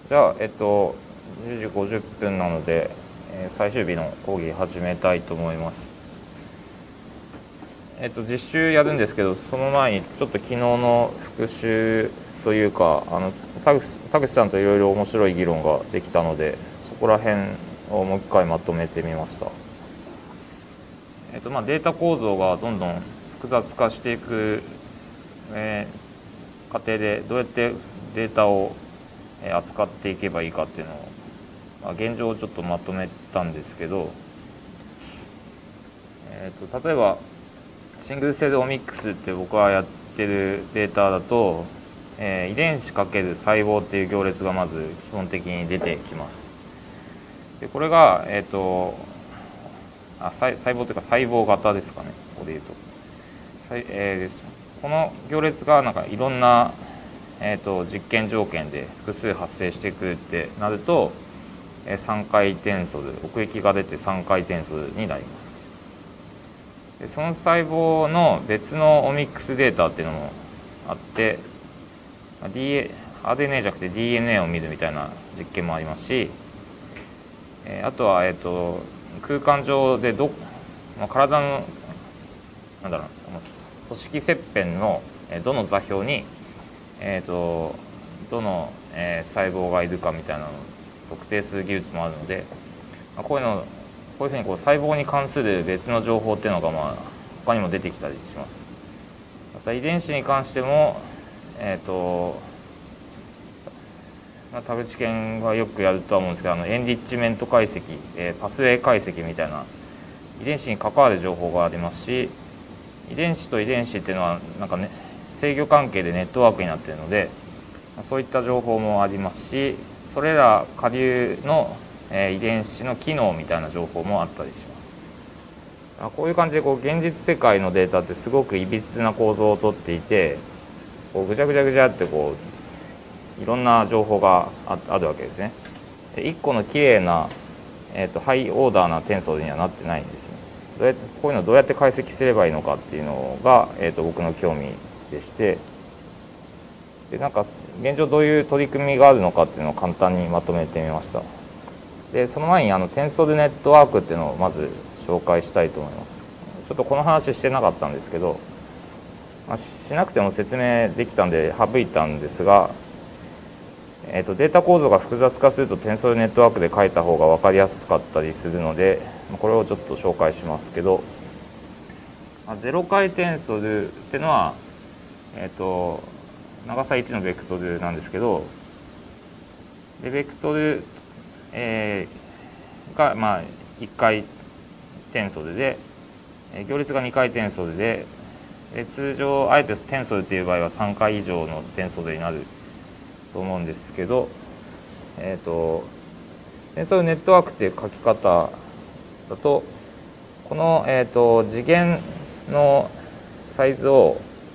じゃあ、10時50分なので、最終日の講義始めたいと思います。実習やるんですけど、その前にちょっと昨日の復習というか、田口さんといろいろ面白い議論ができたので、そこら辺をもう一回まとめてみました。データ構造がどんどん複雑化していく、過程でどうやってデータを扱っていけばいいかっていうのを、現状をちょっとまとめたんですけど、例えばシングルセルオミックスって僕がやってるデータだと、遺伝子×細胞っていう行列がまず基本的に出てきます。でこれが、細胞というか細胞型ですかね、ここで言うと。この行列がなんかいろんな、実験条件で複数発生してくるってなると、3回転素で奥行きが出て3回転素になります。でその細胞の別のオミックスデータっていうのもあって、RNA じゃなくて DNA を見るみたいな実験もありますし、あとは、空間上で体の組織切片のどの座標に、どの、細胞がいるかみたいなのを特定する技術もあるので、こういうふうに細胞に関する別の情報っていうのが他にも出てきたりします。また遺伝子に関しても、田口健がよくやるとは思うんですけど、エンリッチメント解析、パスウェイ解析みたいな遺伝子に関わる情報がありますし、遺伝子と遺伝子っていうのはなんかね、制御関係でネットワークになっているので、そういった情報もありますし、それら下流の遺伝子の機能みたいな情報もあったりします。こういう感じで現実世界のデータってすごくいびつな構造をとっていて、ぐちゃぐちゃぐちゃっていろんな情報があるわけですね。で1個のきれいな、ハイオーダーな転送にはなってないんですね。こういうのをどうやって解析すればいいのかっていうのが、僕の興味でして、でなんか現状どういう取り組みがあるのかっていうのを簡単にまとめてみました。でその前にテンソルネットワークっていうのをまず紹介したいと思います。ちょっとこの話してなかったんですけど、しなくても説明できたんで省いたんですが、データ構造が複雑化するとテンソルネットワークで書いた方が分かりやすかったりするので、これをちょっと紹介しますけど、0回転ソルっていうのは、長さ1のベクトルなんですけど、でベクトル、が1回転ソルで、行列が2回転ソルで、通常あえて転ソルっていう場合は3回以上の転ソルになると思うんですけど、転送ネットワークっていう書き方だと、この、次元のサイズを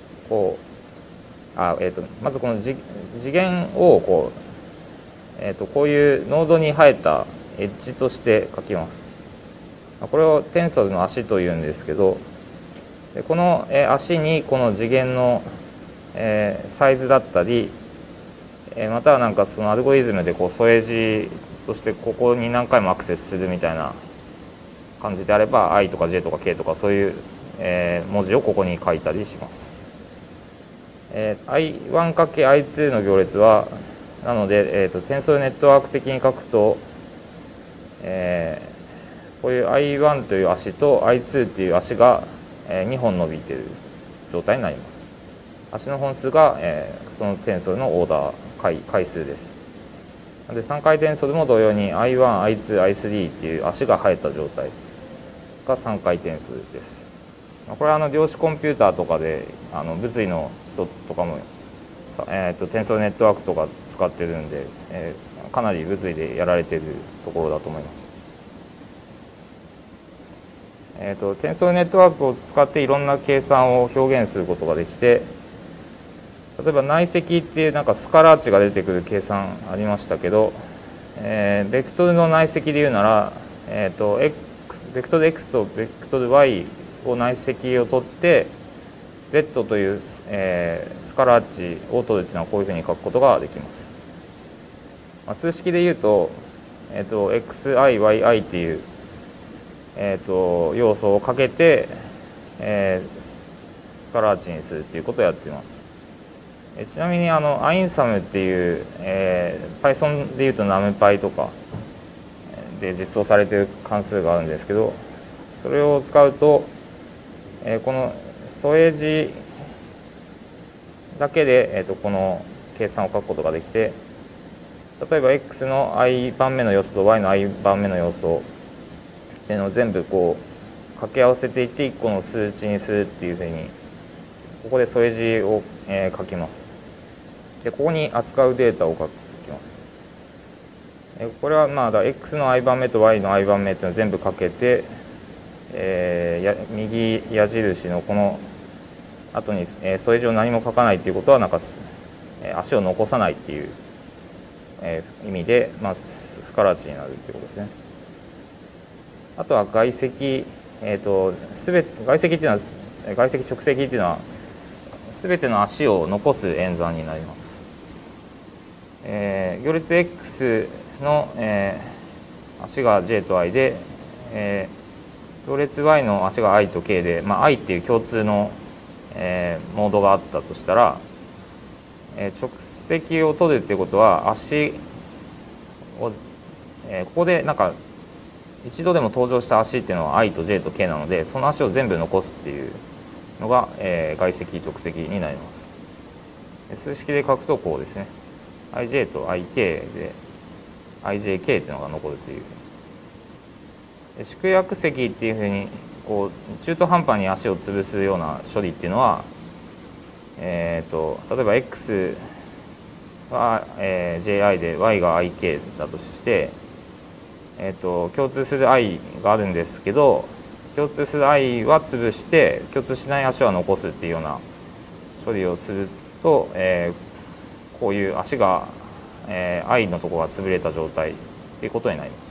まずこの次元をこういうノードに生えたエッジとして書きます。これをテンソルの足というんですけど、この足にこの次元のサイズだったり、またはなんかそのアルゴリズムで添え字としてここに何回もアクセスするみたいな感じであれば i とか j とか k とかそういう文字をここに書いたりします。i1×i2 の行列はなので、テンソルネットワーク的に書くと、こういう i1 という足と i2 という足が2本伸びている状態になります。足の本数がそのテンソルのオーダー回数です。で3回転ソルも同様に i1、i2、i3 っていう足が生えた状態が3回転ソルです。これは量子コンピューターとかで物理の人とかもテンソルネットワークとか使ってるんで、かなり物理でやられているところだと思います。テンソルネットワークを使っていろんな計算を表現することができて、例えば内積っていうなんかスカラー値が出てくる計算ありましたけど、ベクトルの内積でいうなら、ベクトル x とベクトル y を内積を取って z という、スカラー値を取るっていうのはこういうふうに書くことができます。 数式で言うと、xi、yi っていう、要素をかけて、スカラー値にするっていうことをやっています。ちなみにINSUM っていう、Python でいうと NumPy とかで実装されている関数があるんですけど、それを使うと、この添え字だけで、この計算を書くことができて、例えば x の i 番目の要素と y の i 番目の要素っていうのを全部こう掛け合わせていって1個の数値にするっていうふうに、ここで添え字を、書きます。でここに扱うデータを書きます。これはまあx の i 番目と y の i 番目っていうのを全部かけて、右矢印のこの後に、添え字を何も書かないっていうことはなんか、足を残さないっていう、意味で、スカラ値になるっていうことですね。あとは外積、外積っていうのは外積直積っていうのは全ての足を残す演算になります。行列 x の、足が j と i で、行列 y の足が i と k で、i っていう共通の、モードがあったとしたら、直積を取るっていうことは足を、ここでなんか一度でも登場した足っていうのは i と j と k なので、その足を全部残すっていうのが、外積直積になります。数式で書くとこうですね。ij と ik で ijk っていうのが残るという。縮約積っていうふうにこう中途半端に足を潰すような処理っていうのは、例えば x は、ji で y が ik だとして、共通する i があるんですけど、共通する i は潰して共通しない足は残すっていうような処理をすると、こういう足が、i のところが潰れた状態っていうことになります。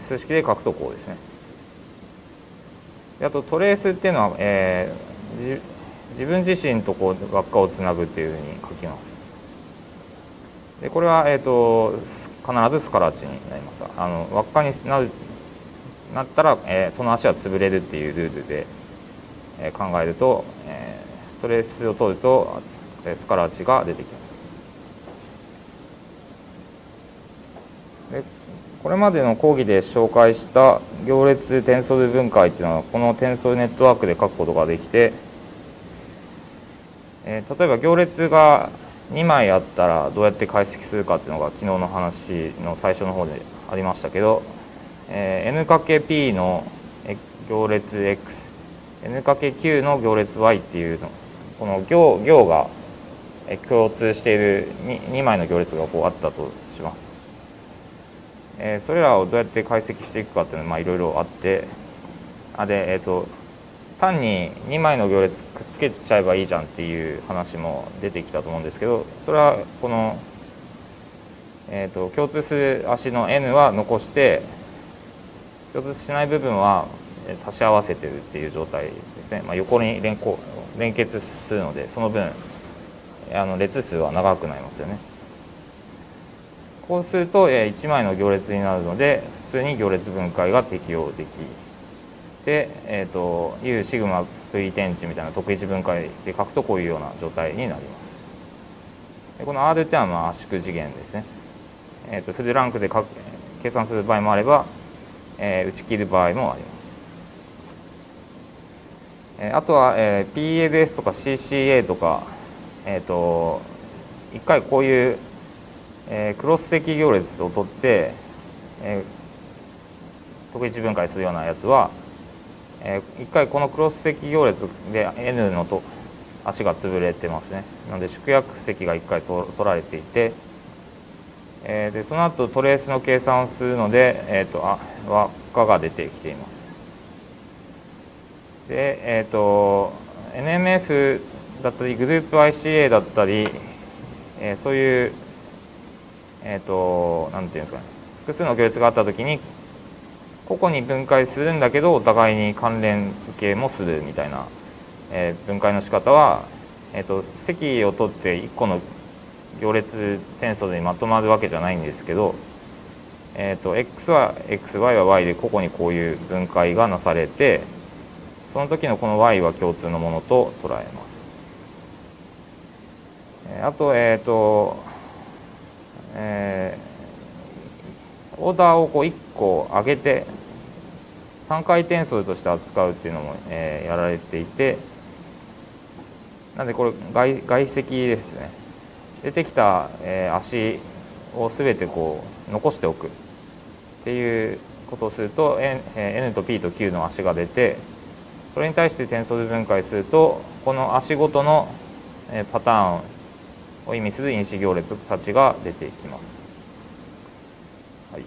数式で書くとこうですね。であとトレースっていうのは、自分自身とこう輪っかをつなぐっていうふうに書きます。でこれは、必ずスカラ値になります。輪っかになったら、その足は潰れるっていうルールで、考えると、トレースを取るとスカラ値が出てきます。でこれまでの講義で紹介した行列テンソル分解っていうのはこのテンソルネットワークで書くことができて、例えば行列が2枚あったらどうやって解析するかっていうのが昨日の話の最初の方でありましたけど、n×p の行列 x n×q の行列 y っていうのこの行が共通している 2枚の行列がこうあったとします。それらをどうやって解析していくかっていうのはいろいろあって、単に2枚の行列くっつけちゃえばいいじゃんっていう話も出てきたと思うんですけど、それはこの、共通する足の n は残して共通しない部分は足し合わせてるっていう状態ですね。横に連結するのでその分列数は長くなりますよね。こうすると1枚の行列になるので普通に行列分解が適用できで、U シグマ V 点値みたいな特異値分解で書くとこういうような状態になります。でこの R っていうのは圧縮次元ですね。フルランクで計算する場合もあれば、打ち切る場合もあります。あとは、PLS とか CCA とか、一回こういう、クロス積行列を取って、特異値分解するようなやつは、一回このクロス積行列で N の足が潰れてますね。なので縮約積が一回取られていて、でその後トレースの計算をするので、輪っかが出てきています。で、NMF だったりグループ ICA だったり、そういうなんていうんですかね、複数の行列があったときに個々に分解するんだけどお互いに関連付けもするみたいな、分解の仕方は、積を取って1個の行列転送でまとまるわけじゃないんですけど、x は x、y は y で個々にこういう分解がなされて、その時のこの y は共通のものと捉えます。あと、オーダーをこう1個上げて3回転送として扱うっていうのも、やられていて、なんでこれ外積ですね。出てきた、足を全てこう残しておくっていうことをすると N と P と Q の足が出て、それに対して転送で分解するとこの足ごとのパターンを意味する因子行列たちが出てきます。はい、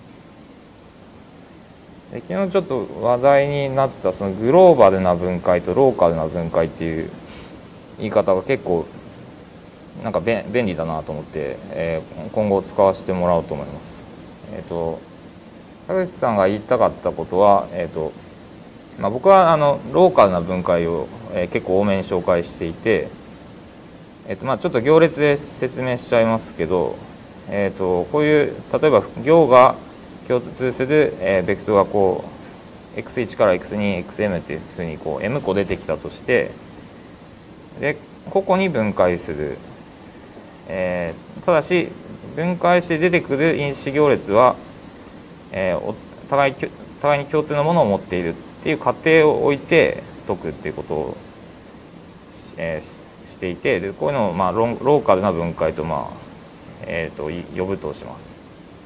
で昨日ちょっと話題になったそのグローバルな分解とローカルな分解っていう言い方が結構なんか便利だなと思って、今後使わせてもらおうと思います。田口さんが言いたかったことは、僕はローカルな分解を、結構多めに紹介していて、ちょっと行列で説明しちゃいますけど、こういう例えば行が共通する、ベクトルがこう x1 から x2、xm っていうふうにこう m 個出てきたとして、で個々に分解する。ただし分解して出てくる因子行列は、互いに共通のものを持っているっていう仮定を置いて解くっていうことを、していて、でこういうのを、ローカルな分解と、呼ぶとします。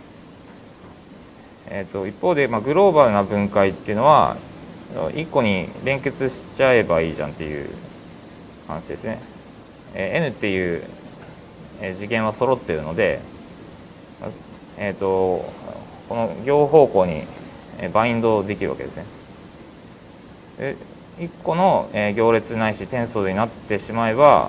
一方で、グローバルな分解っていうのは1個に連結しちゃえばいいじゃんっていう話ですね。N っていう次元は揃っているので、この行方向にバインドできるわけですね。で1個の行列ないし転送になってしまえば、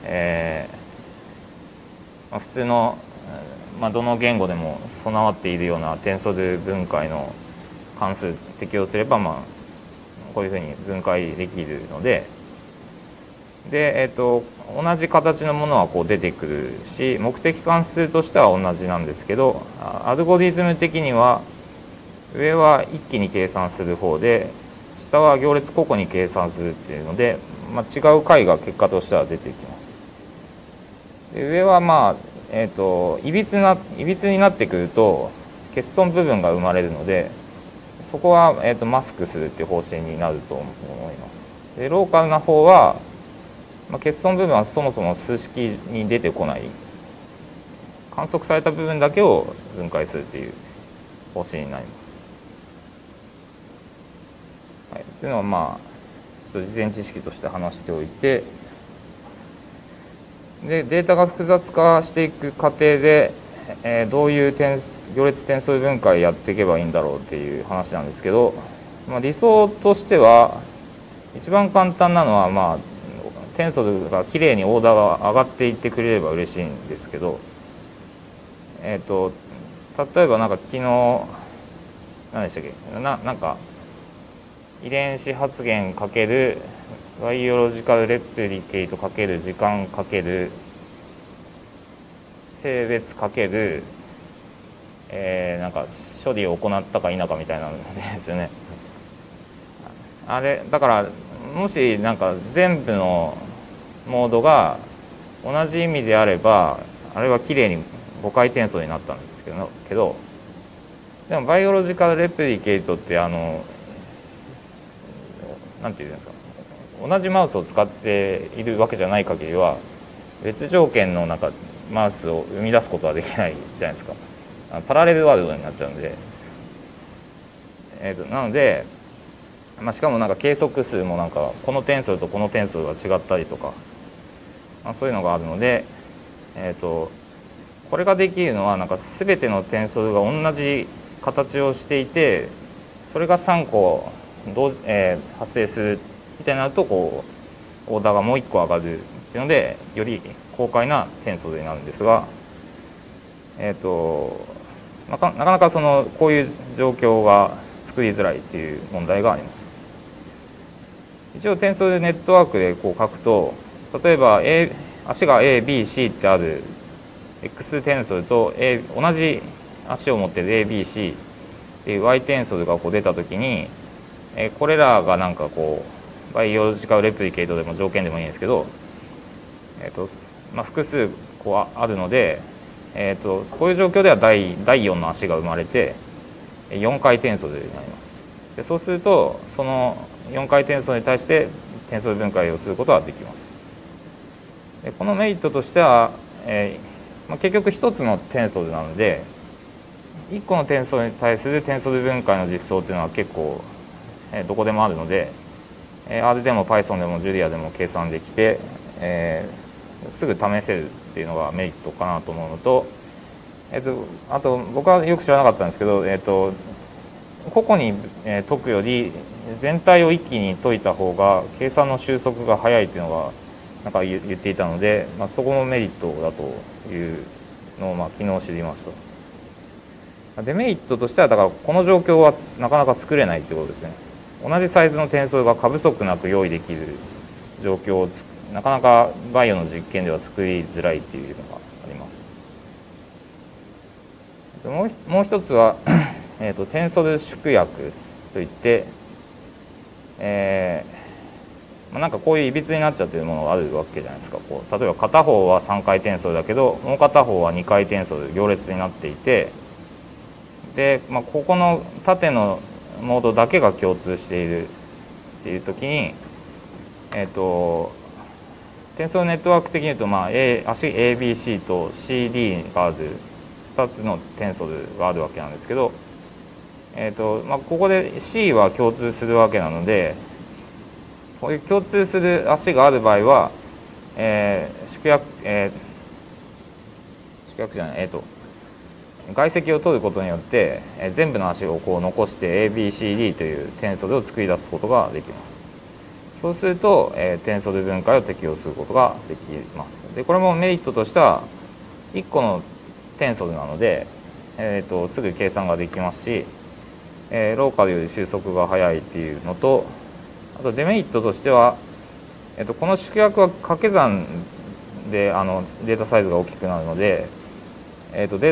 普通の、どの言語でも備わっているような転送分解の関数適用すれば、こういうふうに分解できるので、同じ形のものはこう出てくるし、目的関数としては同じなんですけど、アルゴリズム的には上は一気に計算する方で、下は行列個々に計算するっていうので、違う解が結果としては出てきます。で上はいびつになってくると欠損部分が生まれるので、そこは、マスクするっていう方針になると思います。でローカルな方は欠損部分はそもそも数式に出てこない、観測された部分だけを分解するという方針になります。はい、というのはちょっと事前知識として話しておいて、でデータが複雑化していく過程で、どういう行列転送分解やっていけばいいんだろうっていう話なんですけど、理想としては一番簡単なのは転送がきれいにオーダーが上がっていってくれれば嬉しいんですけど、例えば昨日何でしたっけ、なんか遺伝子発現かけるバイオロジカルレプリケイトかける時間かける性別かける、処理を行ったか否かみたいなんですよね。あれだからもし全部のモードが同じ意味であれば、あれはきれいに5回転送になったんですけど、でもバイオロジカルレプリケイトってなんていうんですか、同じマウスを使っているわけじゃない限りは別条件のマウスを生み出すことはできないじゃないですか。パラレルワールドになっちゃうんで、なので、しかも計測数もこの点数とこの点数が違ったりとか、そういうのがあるので、これができるのは全ての点数が同じ形をしていて、それが3個発生するみたいになるとオーダーがもう1個上がるっていうので、より高解な転送になるんですが、なかなかこういう状況が作りづらいっていう問題があります。一応転送でネットワークで書くと、例えば足が A、B、C ってある X テンソルと、同じ足を持っている ABC っていう Y テンソルがこう出た時に、これらがなんかこうバイオロジカルレプリケートでも条件でもいいんですけど、複数こうあるので、こういう状況では第4の足が生まれて4回転送になります。でそうするとその4回転送に対して転送分解をすることができます。でこのメリットとしては、結局1つの転送なので1個の転送に対する転送分解の実装っていうのは結構、どこでもあるので、R でも Python でも Julia でも計算できて、すぐ試せるっていうのがメリットかなと思うのと、あと僕はよく知らなかったんですけど、個々に解くより全体を一気に解いた方が計算の収束が早いっていうのがなんか言っていたので、そこもメリットだというのを昨日知りました。デメリットとしてはだからこの状況はなかなか作れないってことですね。同じサイズの転送が過不足なく用意できる状況をなかなかバイオの実験では作りづらいっていうのがあります。もう一つは転送で縮約といって、なんかこういういびつになっちゃってるものがあるわけじゃないですか。こう例えば片方は3回転送だけどもう片方は2回転送で行列になっていて、で、ここの縦のモードだけが共通しているっていう時に、転送ネットワーク的に言うと、足 ABC と CD がある2つの転送があるわけなんですけど、ここで C は共通するわけなので、こういう共通する足がある場合は、縮約じゃない、外積を取ることによって、全部の足をこう残して ABCD という転送を作り出すことができます。そうすると、転送分解を適用することができます。でこれもメリットとしては1個の転送なので、すぐ計算ができますし、ローカルより収束が早いっていうのと、あとデメリットとしては、この縮約は掛け算でデータサイズが大きくなるので、なんてい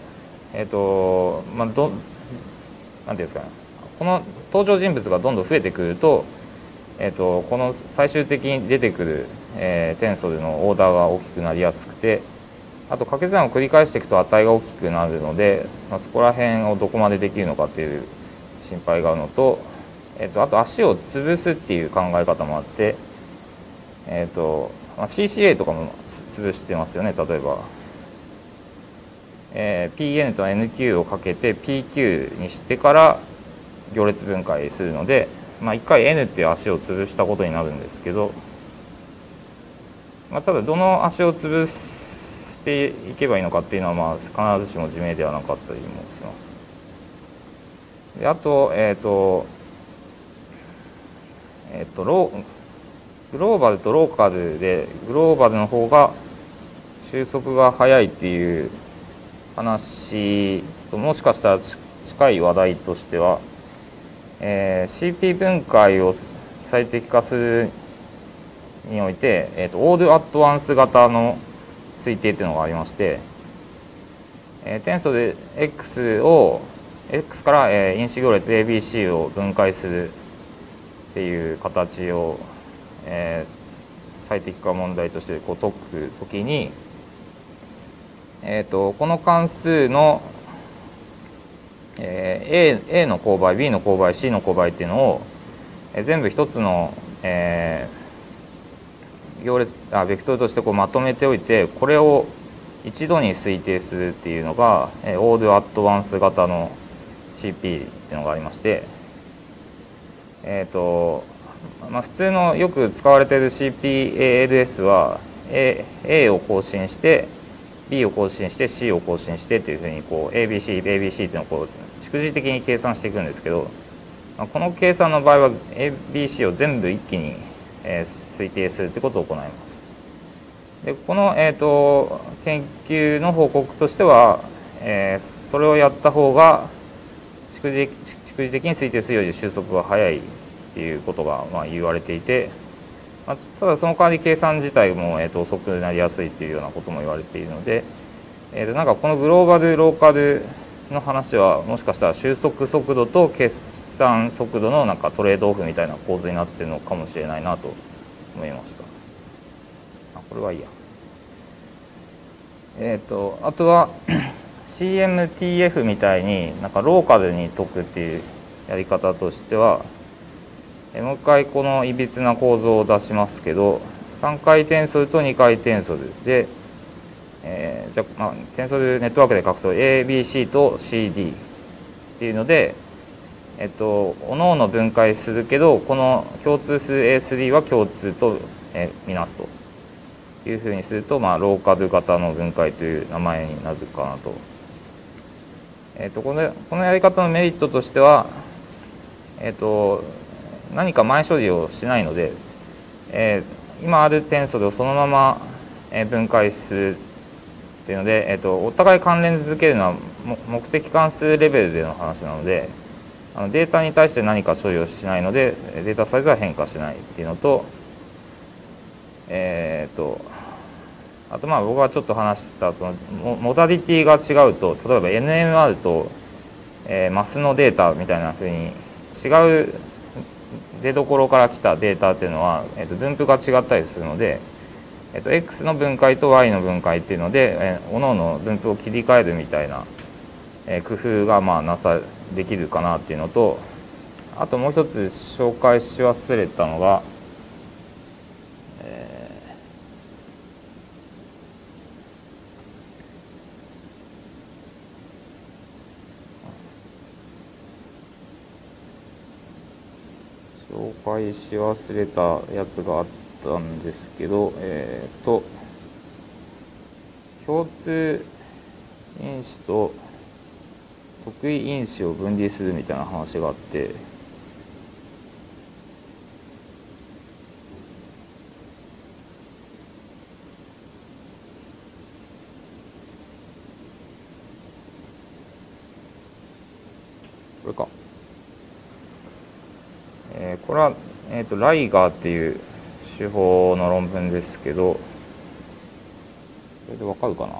うんですかね、この登場人物がどんどん増えてくると、この最終的に出てくる、転送でのオーダーが大きくなりやすくて、あと掛け算を繰り返していくと値が大きくなるので、そこら辺をどこまでできるのかっていう心配があるのと、あと足を潰すっていう考え方もあって、CCA とかも潰してますよね。例えば、PN と NQ をかけて PQ にしてから行列分解するので、1回 N っていう足を潰したことになるんですけど、ただどの足を潰していけばいいのかっていうのは必ずしも自明ではなかったりもします。であと、グローバルとローカルでグローバルの方が収束が早いっていう話ともしかしたら近い話題としては、CP 分解を最適化するにおいて、オールアットワンス型の推定っていうのがありまして、転送で X から、因子行列 ABC を分解するっていう形を、最適化問題としてこう解くときに、この関数の、A の勾配 B の勾配 C の勾配っていうのを、全部一つの、ベクトルとしてこうまとめておいて、これを一度に推定するっていうのが、オールアットワンス型の CP っていうのがありまして、普通のよく使われている CPALS は A を更新して B を更新して C を更新してっていうふうにこう ABC っていうのをこう逐次的に計算していくんですけど、この計算の場合は ABC を全部一気に推定するってことを行います。でこの、研究の報告としては、それをやった方が逐次的に推定するより収束が早いっていうことが言われていて、ただその代わり計算自体も遅くなりやすいっていうようなことも言われているので、 なんかこのグローバルローカルの話はもしかしたら収束速度と決算速度のなんかトレードオフみたいな構図になってるのかもしれないなと思いました。これはいいや。あとはCMTF みたいになんかローカルに解くっていうやり方としては、もう一回このいびつな構造を出しますけど、3回テンソルと2回テンソルで、じゃあ、テンソルネットワークで書くと ABC と CD っていうので、おのおの分解するけど、この共通する A3 は共通とみなすというふうにすると、ローカル型の分解という名前になるかなと。このやり方のメリットとしては、何か前処理をしないので、今あるテンソルをそのまま分解するっていうので、お互い関連づけるのは目的関数レベルでの話なので、データに対して何か処理をしないのでデータサイズは変化しないっていうのと、あと僕がちょっと話したそのモダリティが違うと、例えば NMR と、マスのデータみたいなふうに違う出どころから来たデータっていうのは、分布が違ったりするので、X の分解と Y の分解っていうので、各々分布を切り替えるみたいな、工夫ができるかなっていうのと、あともう一つ紹介し忘れたのが、紹介し忘れたやつがあったんですけど、共通因子と特異因子を分離するみたいな話があって、これか。これは、ライガーっていう手法の論文ですけど、これでわかるかな。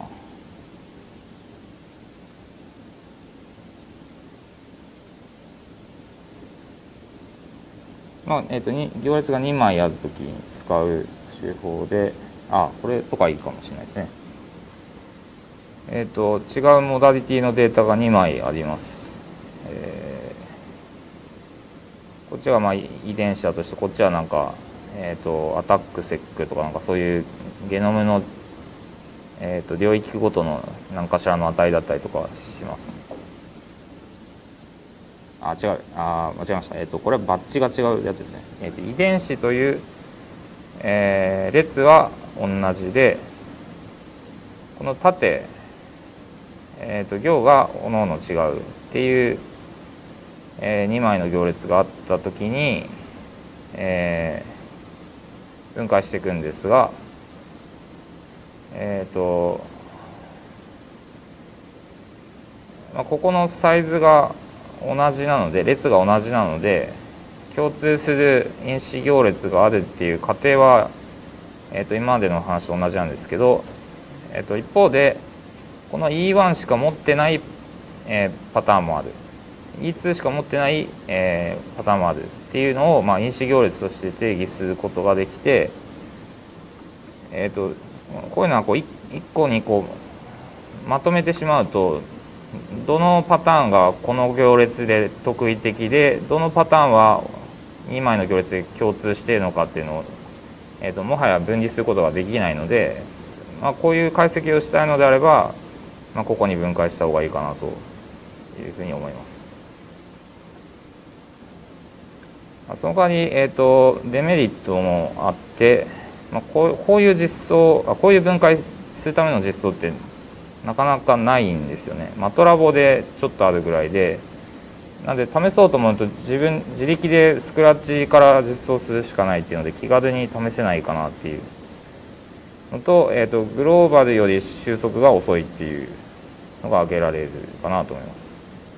行列が2枚あるときに使う手法で、これとかいいかもしれないですね。違うモダリティのデータが2枚あります。こっちが遺伝子だとして、こっちはなんか、アタックセックとかなんかそういうゲノムの、領域ごとの何かしらの値だったりとかします。間違えました。これはバッチが違うやつですね。遺伝子という、列は同じで、この縦、行が各々違うっていう、2枚の行列があったときに、分解していくんですが、ここのサイズが同じなので、列が同じなので、共通する因子行列があるっていう過程は、今までの話と同じなんですけど、一方でこの E1 しか持ってない、パターンもある、 E2 しか持ってない、パターンもあるっていうのを、因子行列として定義することができて、こういうのは一個にまとめてしまうと、どのパターンがこの行列で特異的で、どのパターンは2枚の行列で共通しているのかっていうのを、もはや分離することができないので、こういう解析をしたいのであれば、ここに分解した方がいいかなというふうに思います。その代わり、デメリットもあって、こういう実装、こういう分解するための実装ってなかなかないんですよね。マトラボでちょっとあるぐらいで、なんで試そうと思うと自力でスクラッチから実装するしかないっていうので、気軽に試せないかなっていうのと、グローバルより収束が遅いっていうのが挙げられるかなと思います。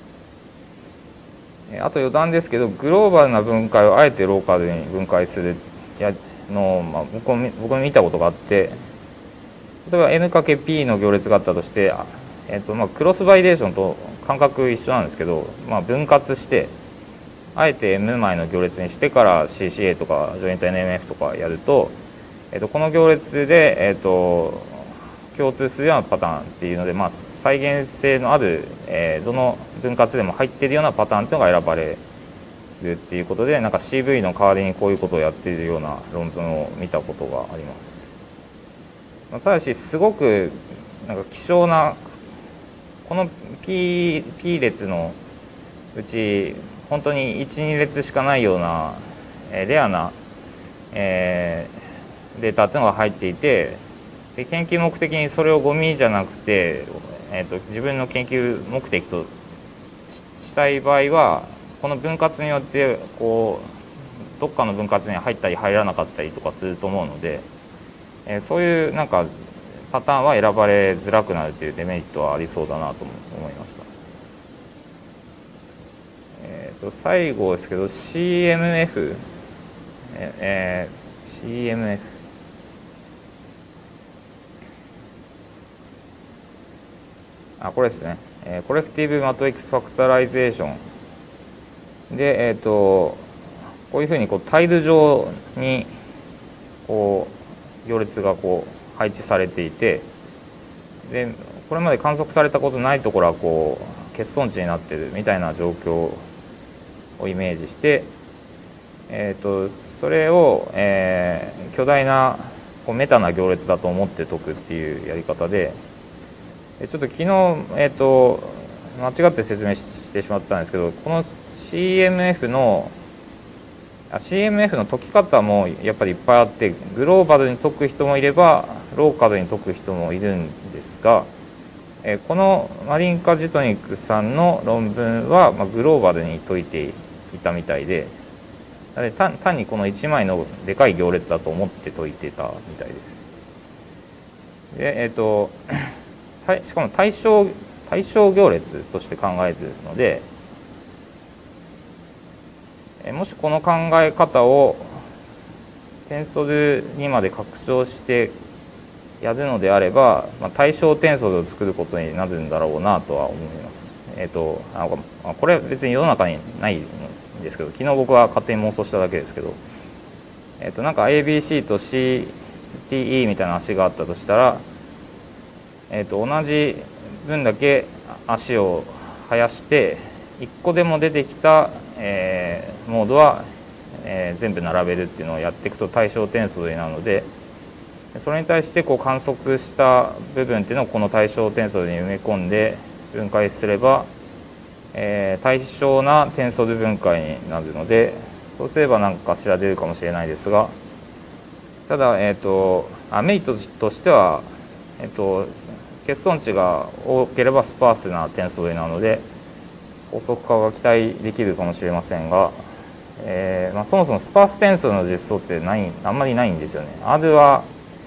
あと余談ですけど、グローバルな分解をあえてローカルに分解するのを、僕も見たことがあって、 例えば n×p の行列があったとして、クロスバリデーションと感覚一緒なんですけど、分割してあえて m 枚の行列にしてから CCA とかジョイント NMF とかやると、この行列で、共通するようなパターンっていうので、再現性のある、どの分割でも入っているようなパターンっていうのが選ばれるっていうことで、なんか CV の代わりにこういうことをやっているような論文を見たことがあります。ただしすごくなんか希少なこの P 列のうち本当に 1,2 列しかないようなレアなデータっていうのが入っていて、で研究目的にそれをゴミじゃなくて、自分の研究目的としたい場合はこの分割によってこうどっかの分割に入ったり入らなかったりとかすると思うので、そういうなんかパターンは選ばれづらくなるというデメリットはありそうだなと思いました。最後ですけど CMF、CMFこれですね、コレクティブマトリックスファクタライゼーションで、こういうふうにこうタイル上にこう行列がこう配置されていて、でこれまで観測されたことないところはこう欠損地になっているみたいな状況をイメージして、それを、巨大なこうメタな行列だと思って解くっていうやり方で、ちょっと昨日、間違って説明してしまったんですけど、この CMF の解き方もやっぱりいっぱいあって、グローバルに解く人もいればローカルに解く人もいるんですが、このマリンカ・ジトニックさんの論文はグローバルに解いていたみたいで、単にこの1枚のでかい行列だと思って解いてたみたいです。でしかも対象行列として考えているので、もしこの考え方をテンソルにまで拡張してやるのであれば、対象テンソルを作ることになるんだろうなとは思います。これは別に世の中にないんですけど、昨日僕は勝手に妄想しただけですけど、なんか ABC と CTE みたいな足があったとしたら、同じ分だけ足を生やして1個でも出てきた、モードは、全部並べるっていうのをやっていくと対象テンソルになるので、それに対してこう観測した部分っていうのをこの対象テンソルに埋め込んで分解すれば、対称なテンソル分解になるので、そうすれば何かしら出るかもしれないですが、ただ、メリットとしては、欠損値が多ければスパースなテンソルなので高速化が期待できるかもしれませんが、そもそもスパーステンソルの実装ってあんまりないんですよね。R は、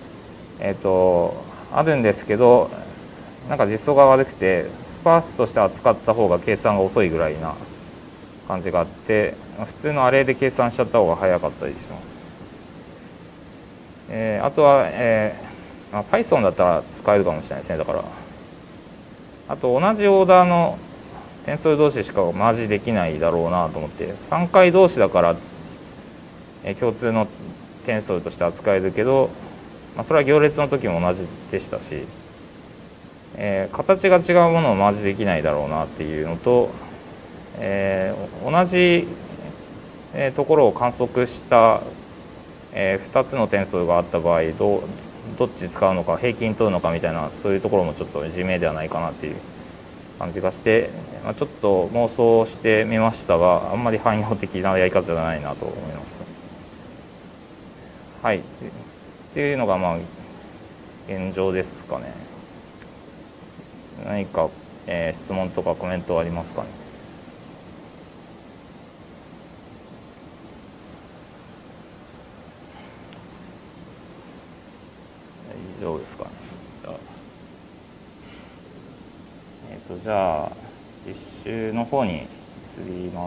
あるんですけど、なんか実装が悪くてスパースとして扱った方が計算が遅いぐらいな感じがあって、普通のアレイで計算しちゃった方が早かったりします。あとは、Python だったら使えるかもしれないですね。だからあと同じオーダーのテンソル同士しかマージできないだろうなと思って、3回同士だから、共通のテンソルとして扱えるけど、それは行列の時も同じでしたし、形が違うものをマージできないだろうなっていうのと、同じ、ところを観測した、2つのテンソルがあった場合どっち使うのか平均取るのかみたいな、そういうところもちょっと自明ではないかなっていう感じがして、ちょっと妄想してみましたが、あんまり汎用的なやり方じゃないなと思いました。はい、っていうのが現状ですかね。何か、質問とかコメントありますかね。以上ですかね。じゃあ実習の方に移ります。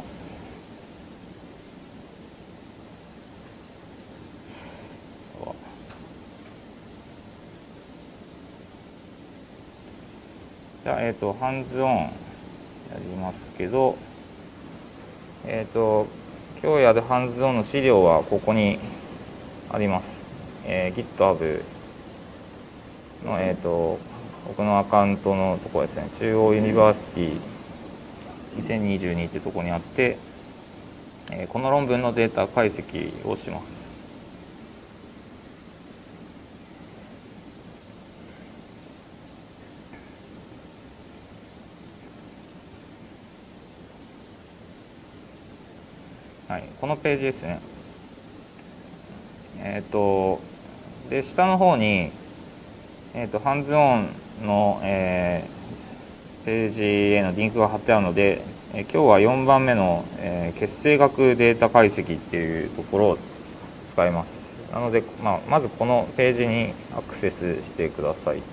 じゃあ、ハンズオンやりますけど、今日やるハンズオンの資料はここにあります。GitHub の、僕のアカウントのところですね、中央ユニバーシティ2022ってところにあって、この論文のデータ解析をします。はい、このページですね。で下の方に、ハンズオンの、ページへのリンクが貼ってあるので、今日は4番目の、結成学データ解析っていうところを使います。なので、まずこのページにアクセスしてください。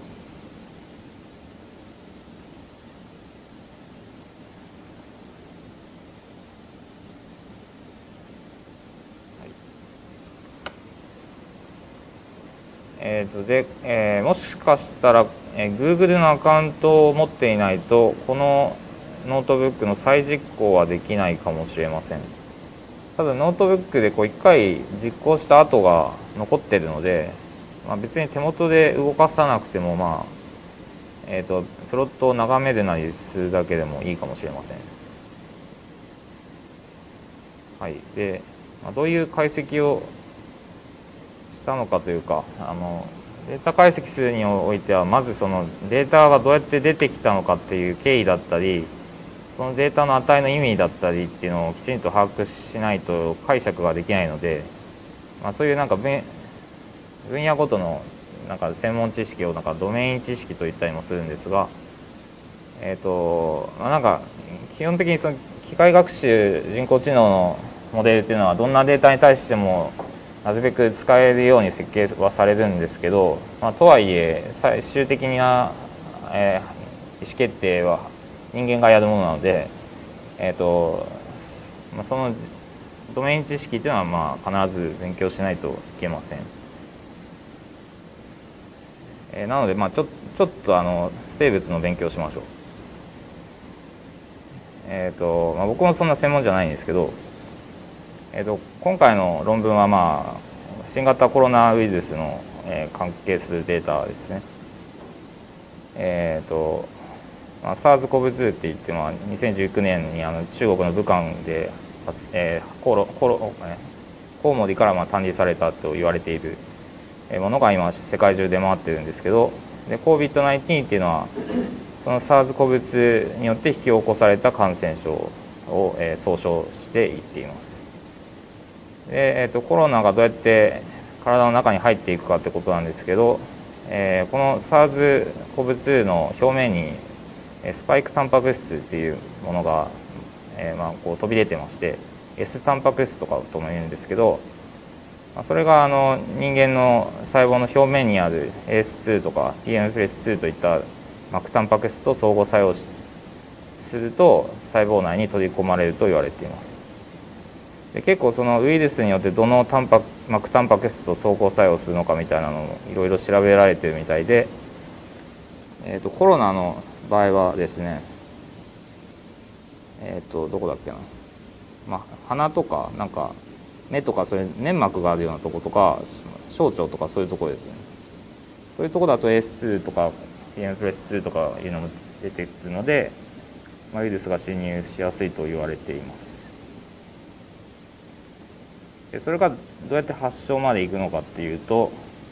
もしかしたら、Google のアカウントを持っていないとこのノートブックの再実行はできないかもしれません。ただノートブックで1回実行した後が残ってるので、別に手元で動かさなくても、プロットを眺めるなりするだけでもいいかもしれません。はい、で、どういう解析をしたのかというか、データ解析するにおいてはまずそのデータがどうやって出てきたのかっていう経緯だったり、そのデータの値の意味だったりっていうのをきちんと把握しないと解釈ができないので、そういう分野ごとの専門知識をドメイン知識と言ったりもするんですが、基本的にその機械学習人工知能のモデルっていうのはどんなデータに対してもなるべく使えるように設計はされるんですけど、とはいえ最終的な、意思決定は人間がやるものなので、そのドメイン知識というのは必ず勉強しないといけません。なのでちょっと生物の勉強をしましょう。僕もそんな専門じゃないんですけど、今回の論文は新型コロナウイルスの、関係するデータですね。SARS-CoV-2 って言って2019年に中国の武漢で、コウモリから誕生されたと言われているものが今世界中で回ってるんですけど、で COVID-19 っていうのはその SARS-CoV-2 によって引き起こされた感染症を、総称して言っています。で、コロナがどうやって体の中に入っていくかってことなんですけど、この SARS-CoV-2 の表面にスパイクタンパク質っていうものが、飛び出てまして S タンパク質とかとも言うんですけど、それが人間の細胞の表面にある AS2 とか TMPRESS2 といった膜タンパク質と相互作用すると細胞内に取り込まれると言われています。で結構そのウイルスによってどの膜タンパク質と相互作用するのかみたいなのもいろいろ調べられてるみたいで、コロナの場合はですね、どこだっけな、鼻とか目とかそういう粘膜があるようなとことか小腸とかそういうとこですね。そういうとこだと AS2 とか TMPRESS2 とかいうのも出てくるので、ウイルスが侵入しやすいと言われています。でそれがどうやって発症までいくのかっていうと、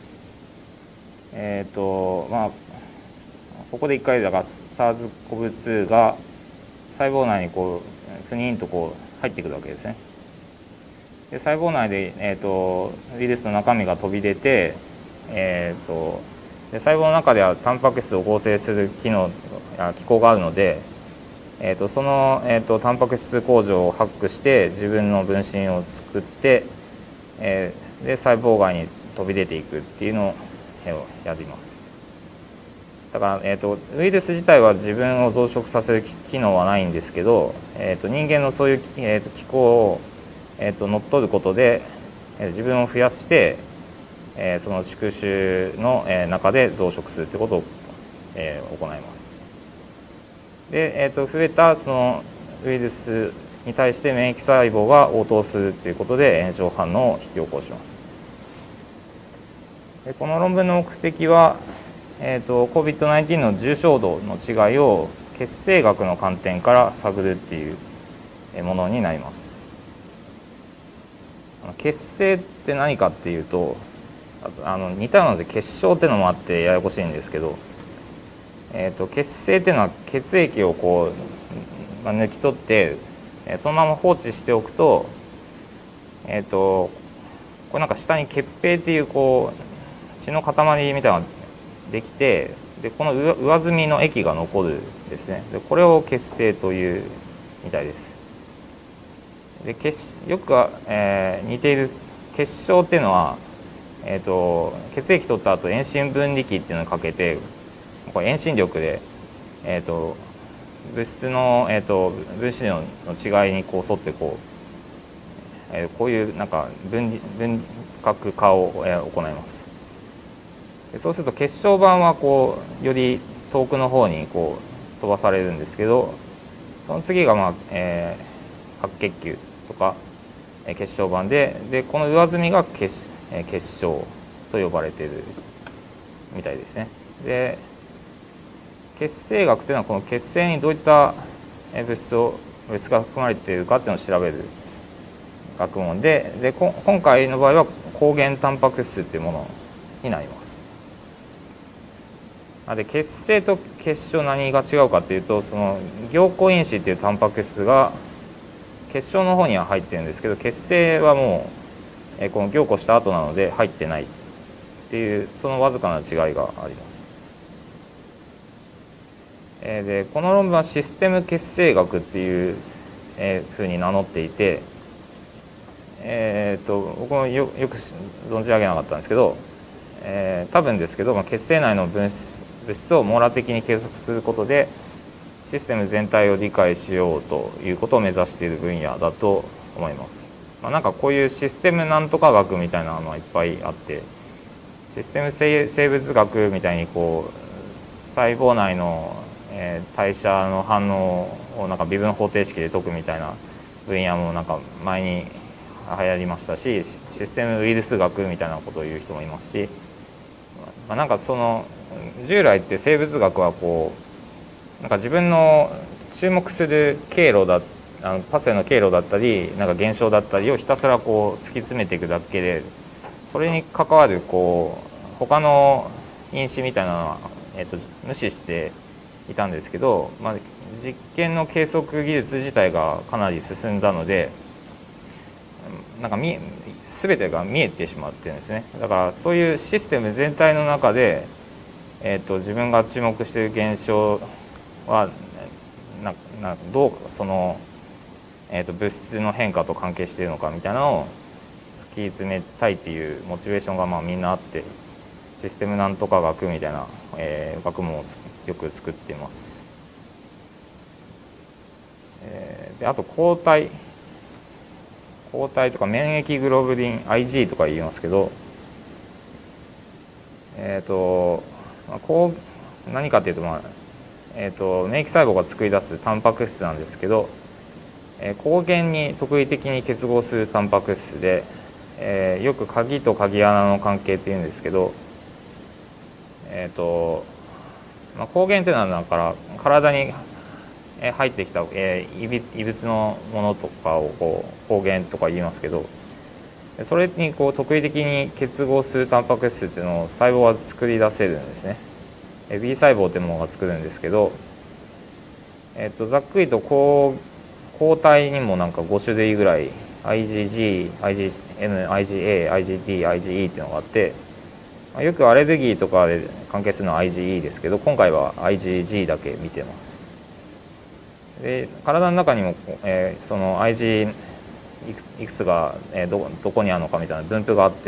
ここで1回だから SARS-CoV-2 が細胞内にふにんと入ってくるわけですね。で細胞内で、ウイルスの中身が飛び出て、で細胞の中ではタンパク質を合成する機構があるので、その、タンパク質工場をハックして自分の分身を作って、で細胞外に飛び出ていくっていうのをやります。だから、ウイルス自体は自分を増殖させる機能はないんですけど、人間のそういう、機構を、乗っ取ることで、自分を増やして、その宿主の、中で増殖するということを、行います。 で、増えたそのウイルスに対して免疫細胞が応答するということで炎症反応を引き起こします。でこの論文の目的は、COVID-19 の重症度の違いを血清学の観点から探るっていうものになります。血清って何かっていうと、似たようなので血小っていうのもあってややこしいんですけど、血清っていうのは血液をこう、抜き取ってそのまま放置しておくと、これなんか下に血ぺいっていうこう血の塊みたいなのができて、でこの上澄みの液が残るんですね。でこれを血清というみたいです。でよく、似ている血小っていうのは、血液取った後遠心分離器っていうのをかけて、これ遠心力で、物質の、分子の違いにこう沿ってこう、こういうなんか分隔化を、行います。でそうすると血小板はこうより遠くの方にこう飛ばされるんですけど、その次が、白血球とか血小板でこの上澄みが血小と呼ばれているみたいですね。で血清学というのはこの血清にどういった物質が含まれているかっていうのを調べる学問で今回の場合は抗原タンパク質っていうものになります。で血清と血小何が違うかっていうと、その凝固因子っていうタンパク質が血小の方には入ってるんですけど、血清はもうこの凝固した後なので入ってないっていう、そのわずかな違いがあります。でこの論文はシステム血清学っていうふうに名乗っていて、僕もよく存じ上げなかったんですけど、多分ですけど、血清内の物質を網羅的に計測することでシステム全体を理解しようということを目指している分野だと思います。なんかこういうシステムなんとか学みたいなのはいっぱいあって、システム生物学みたいにこう細胞内の代謝の反応をなんか微分方程式で解くみたいな分野もなんか前に流行りましたし、システムウイルス学みたいなことを言う人もいますし、なんかその従来って生物学はこうなんか自分の注目する経路パスウェイの経路だったりなんか現象だったりをひたすらこう突き詰めていくだけで、それに関わるこう他の因子みたいなのは、無視していたんですけど、実験の計測技術自体がかなり進んだので、なんか全てが見えてしまっているんですね。だからそういうシステム全体の中で、自分が注目している現象はどうその、物質の変化と関係しているのかみたいなのを突き詰めたいっていうモチベーションがみんなあって、システムなんとか学みたいな、学問をよく作っています。であと抗体とか免疫グロブリン IG とか言いますけど、何かっていうと、免疫細胞が作り出すタンパク質なんですけど、抗原に特異的に結合するタンパク質で、よく鍵と鍵穴の関係っていうんですけど、抗原っていうのはだから体に入ってきた異物のものとかをこう抗原とか言いますけど、それにこう特異的に結合するタンパク質っていうのを細胞は作り出せるんですね。B 細胞っていうものが作るんですけど、ざっくりと抗体にもなんか5種類ぐらい IgG、IgM、IgA、IgD、IgE っていうのがあって、よくアレルギーとかで関係するのは IgE ですけど、今回は IgG だけ見てます。で体の中にも、その IG いくつが、どこにあるのかみたいな分布があって、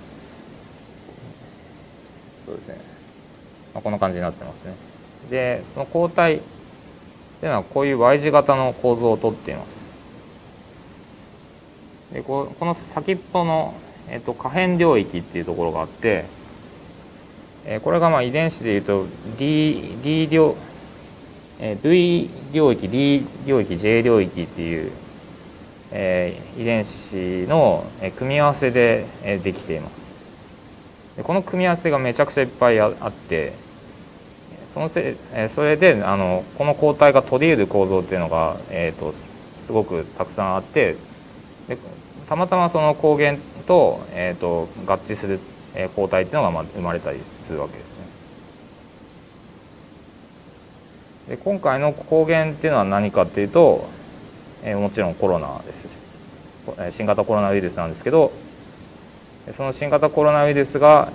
そうですね、こんな感じになってますね。でその抗体っていうのはこういう Y 字型の構造をとっています。でこの先っぽの、可変領域っていうところがあって、これが遺伝子でいうと D V 領域 D 領域 J 領域っていう、遺伝子の組み合わせでできています。でこの組み合わせがめちゃくちゃいっぱいあってそれでこの抗体が取り得る構造っていうのが、すごくたくさんあってでたまたまその抗原と、合致する抗体っていうのが生まれたりするわけですね。で今回の抗原っていうのは何かっていうと、もちろんコロナです。新型コロナウイルスなんですけどその新型コロナウイルスが、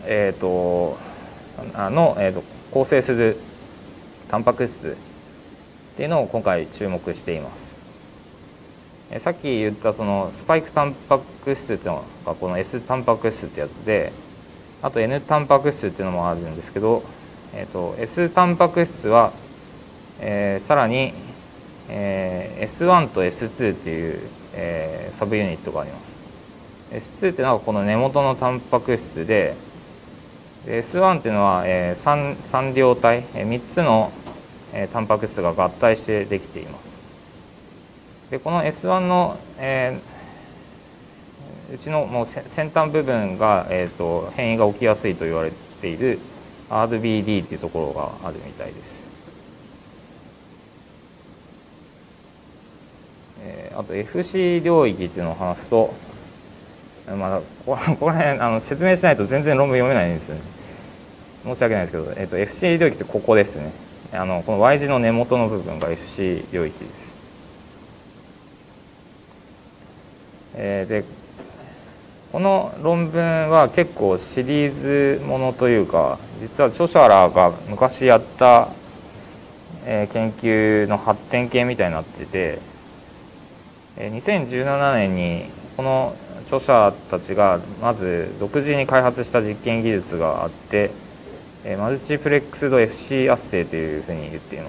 構成するタンパク質っていうのを今回注目しています。さっき言ったそのスパイクタンパク質っていうのがこの S タンパク質ってやつであと N タンパク質っていうのもあるんですけど、S タンパク質は、さらに、S1 と S2 っていう、サブユニットがあります。S2 っていうのはこの根元のタンパク質で S1 っていうのは、三両体3つの、タンパク質が合体してできています。でこの S1 の、うちのもう先端部分が、変異が起きやすいと言われている RBD っていうところがあるみたいです。あと FC 領域っていうのを話すとここら辺説明しないと全然論文読めないんですよね。申し訳ないですけど、FC 領域ってここですね。この Y 字の根元の部分が FC 領域です。でこの論文は結構シリーズものというか実は著者らが昔やった、研究の発展系みたいになってて2017年にこの著者たちがまず独自に開発した実験技術があってマルチプレックスド FC 圧生というふうに言っています。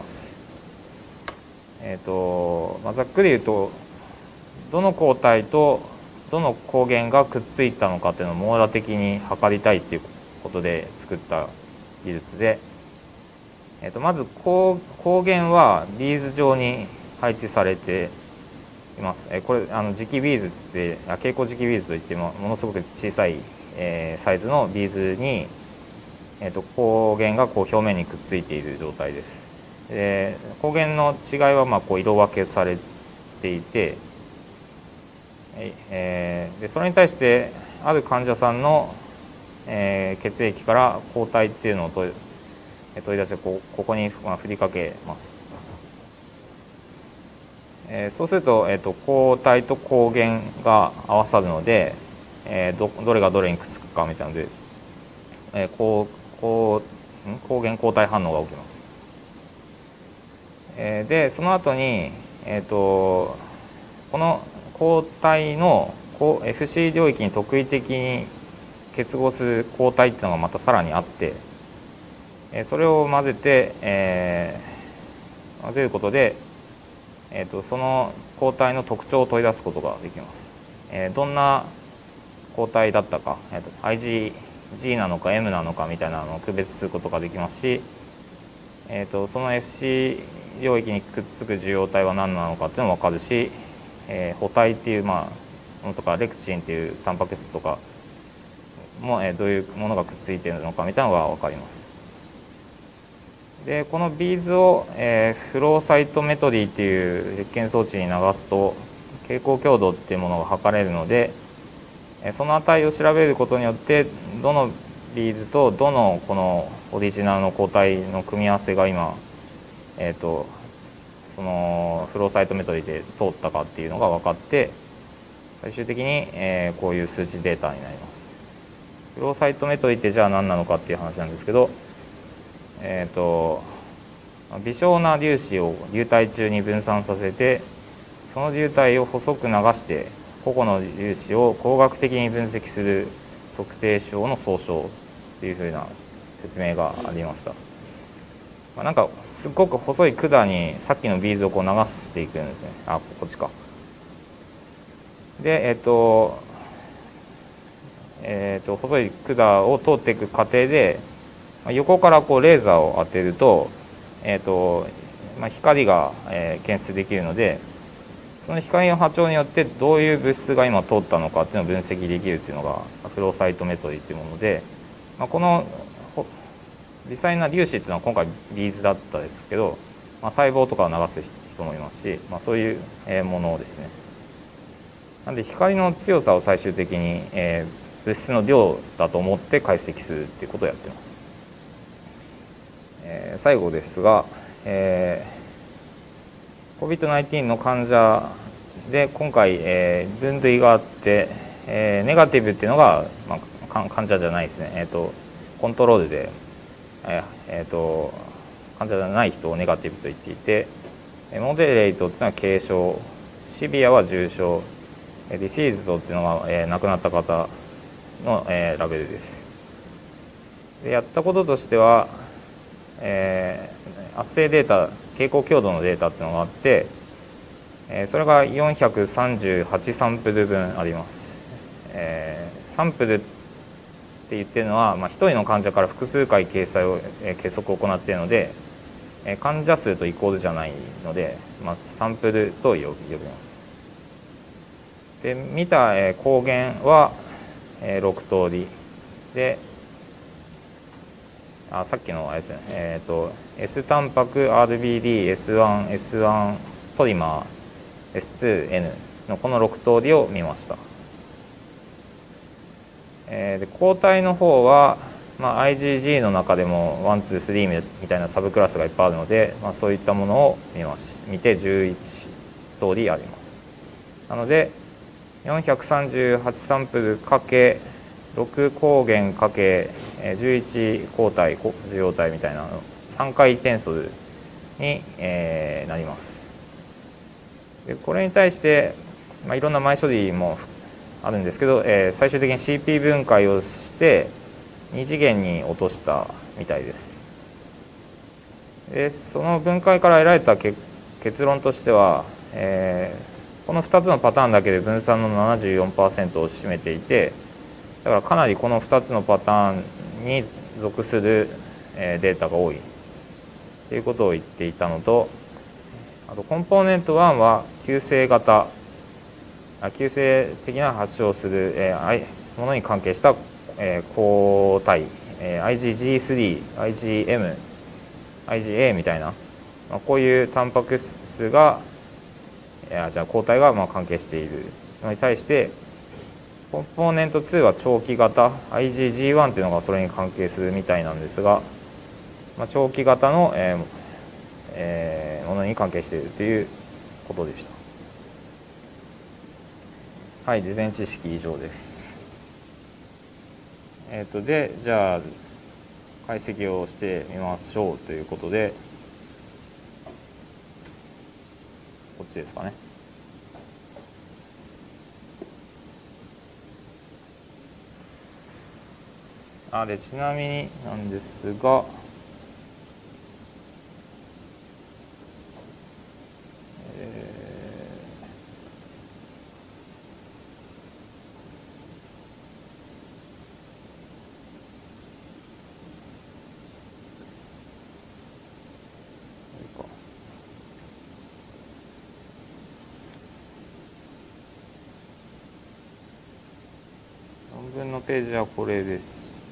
ざっくり言うとどの抗体とどの抗原がくっついたのかっていうのを網羅的に測りたいっていうことで作った技術で、まず抗原はビーズ状に配置されています。これ磁気ビーズっつって蛍光磁気ビーズといってものすごく小さい、サイズのビーズに、抗原がこう表面にくっついている状態です。抗原の違いはこう色分けされていて、でそれに対してある患者さんの、血液から抗体っていうのを取り出してここに振りかけます。そうすると、抗体と抗原が合わさるので、どれがどれにくっつくかみたいなので、抗原抗体反応が起きます。でその後に、この抗体のFC 領域に特異的に結合する抗体っていうのがまたさらにあってそれを混ぜて、混ぜることで、その抗体の特徴を取り出すことができます。どんな抗体だったか、IgG なのか M なのかみたいなのを区別することができますし、その FC 領域にくっつく受容体は何なのかっていうのも分かるし、補体っていうものとかレクチンっていうタンパク質とかも、どういうものがくっついているのかみたいなのが分かります。でこのビーズを、フローサイトメトリーっていう実験装置に流すと蛍光強度っていうものが測れるのでその値を調べることによってどのビーズとどのこのオリジナルの抗体の組み合わせが今、そのフローサイトメトリーで通ったかっていうのが分かって最終的に、こういう数値データになります。フローサイトメトリーってじゃあ何なのかっていう話なんですけど、微小な粒子を流体中に分散させてその流体を細く流して個々の粒子を工学的に分析する測定手法の総称というふうな説明がありました。なんかすごく細い管にさっきのビーズをこう流していくんですね。こっちか。で細い管を通っていく過程で横からこうレーザーを当てると、 光が、検出できるので、その光の波長によってどういう物質が今通ったのかっていうのを分析できるっていうのがフローサイトメトリーっていうもので、この微細な粒子っていうのは今回ビーズだったですけど、細胞とかを流す人もいますし、そういうものですね。なんで光の強さを最終的に、物質の量だと思って解析するっていうことをやっています。最後ですが、COVID-19 の患者で今回、分類があって、ネガティブっていうのが、患者じゃないですね、コントロールで、患者じゃない人をネガティブと言っていて、モデレートっていうのは軽症、シビアは重症、ディシーズドっていうのが、亡くなった方の、ラベルです。でやったこととしては、圧生データ、蛍光強度のデータっていうのがあって、それが438サンプル分あります。サンプルって言ってるのは、1人の患者から複数回計測を行っているので、患者数とイコールじゃないので、サンプルと呼びます。で見た抗原は6通りで、さっきのあれですね、S タンパク RBD S1 S1 トリマー S2N のこの6通りを見ました。で抗体の方は、IgG の中でも1、2、3みたいなサブクラスがいっぱいあるので、そういったものを見て11通りあります。なので438サンプルかけ6抗原かけ11抗体受容体みたいな3回転数になります。でこれに対して、いろんな前処理もあるんですけど、最終的に CP 分解をして2次元に落としたみたいです。でその分解から得られた結論としては、この2つのパターンだけで分散の 74% を占めていて、だからかなりこの2つのパターンに属するデータが多いということを言っていたのと、あとコンポーネント1は急性的な発症するものに関係した抗体 IgG3、IgM、IgA みたいな、こういうタンパク質が抗体が関係しているのに対して、コンポーネント2は長期型 IgG1 っていうのがそれに関係するみたいなんですが、長期型のものに関係しているということでした。はい、事前知識以上です。でじゃあ解析をしてみましょうということで、こっちですかね。でちなみになんですが、論文のページはこれでして、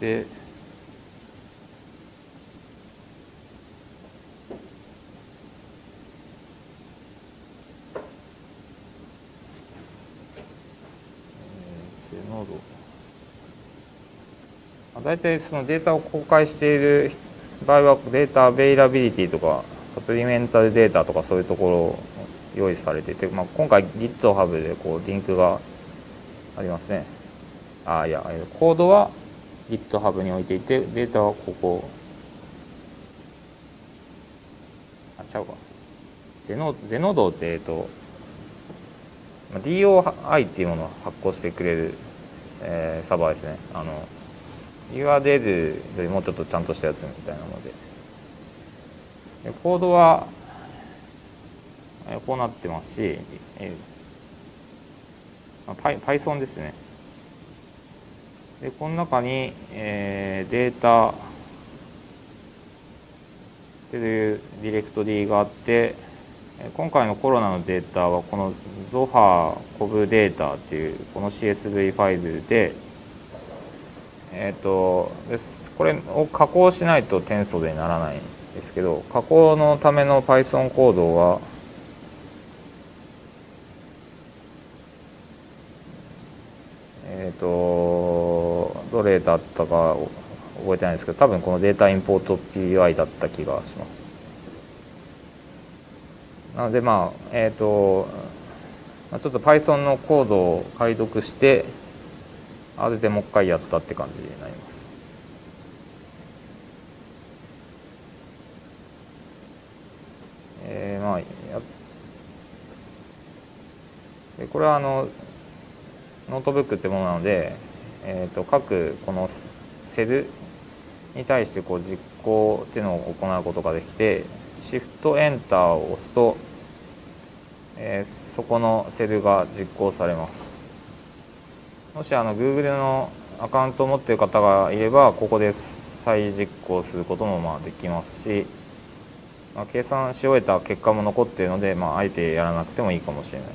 大体そのデータを公開している場合はデータアベイラビリティとかサプリメンタルデータとかそういうところを用意されていて、今回 GitHub でリンクがありますね。いやコードは GitHub に置いていて、データはここ、ちゃうか、ゼノドって DOI っていうものを発行してくれる、サーバーですね。URL よりもうちょっとちゃんとしたやつみたいなので、コードはこうなってますし、Python ですね。でこの中に、データというディレクトリがあって、今回のコロナのデータはこの Zoha Cob データっていうこの CSV ファイルで、これを加工しないと転送でならないんですけど、加工のための Python コードはどれだったか覚えてないんですけど、多分このデータインポート PY だった気がします。なのでちょっと Python のコードを解読してRでもう一回やったって感じになります。これはノートブックってものなので、各このセルに対してこう実行っていうのを行うことができて、シフトエンターを押すと、そこのセルが実行されます。もしGoogle のアカウントを持っている方がいれば、ここで再実行することもできますし、計算し終えた結果も残っているので、あえてやらなくてもいいかもしれないです。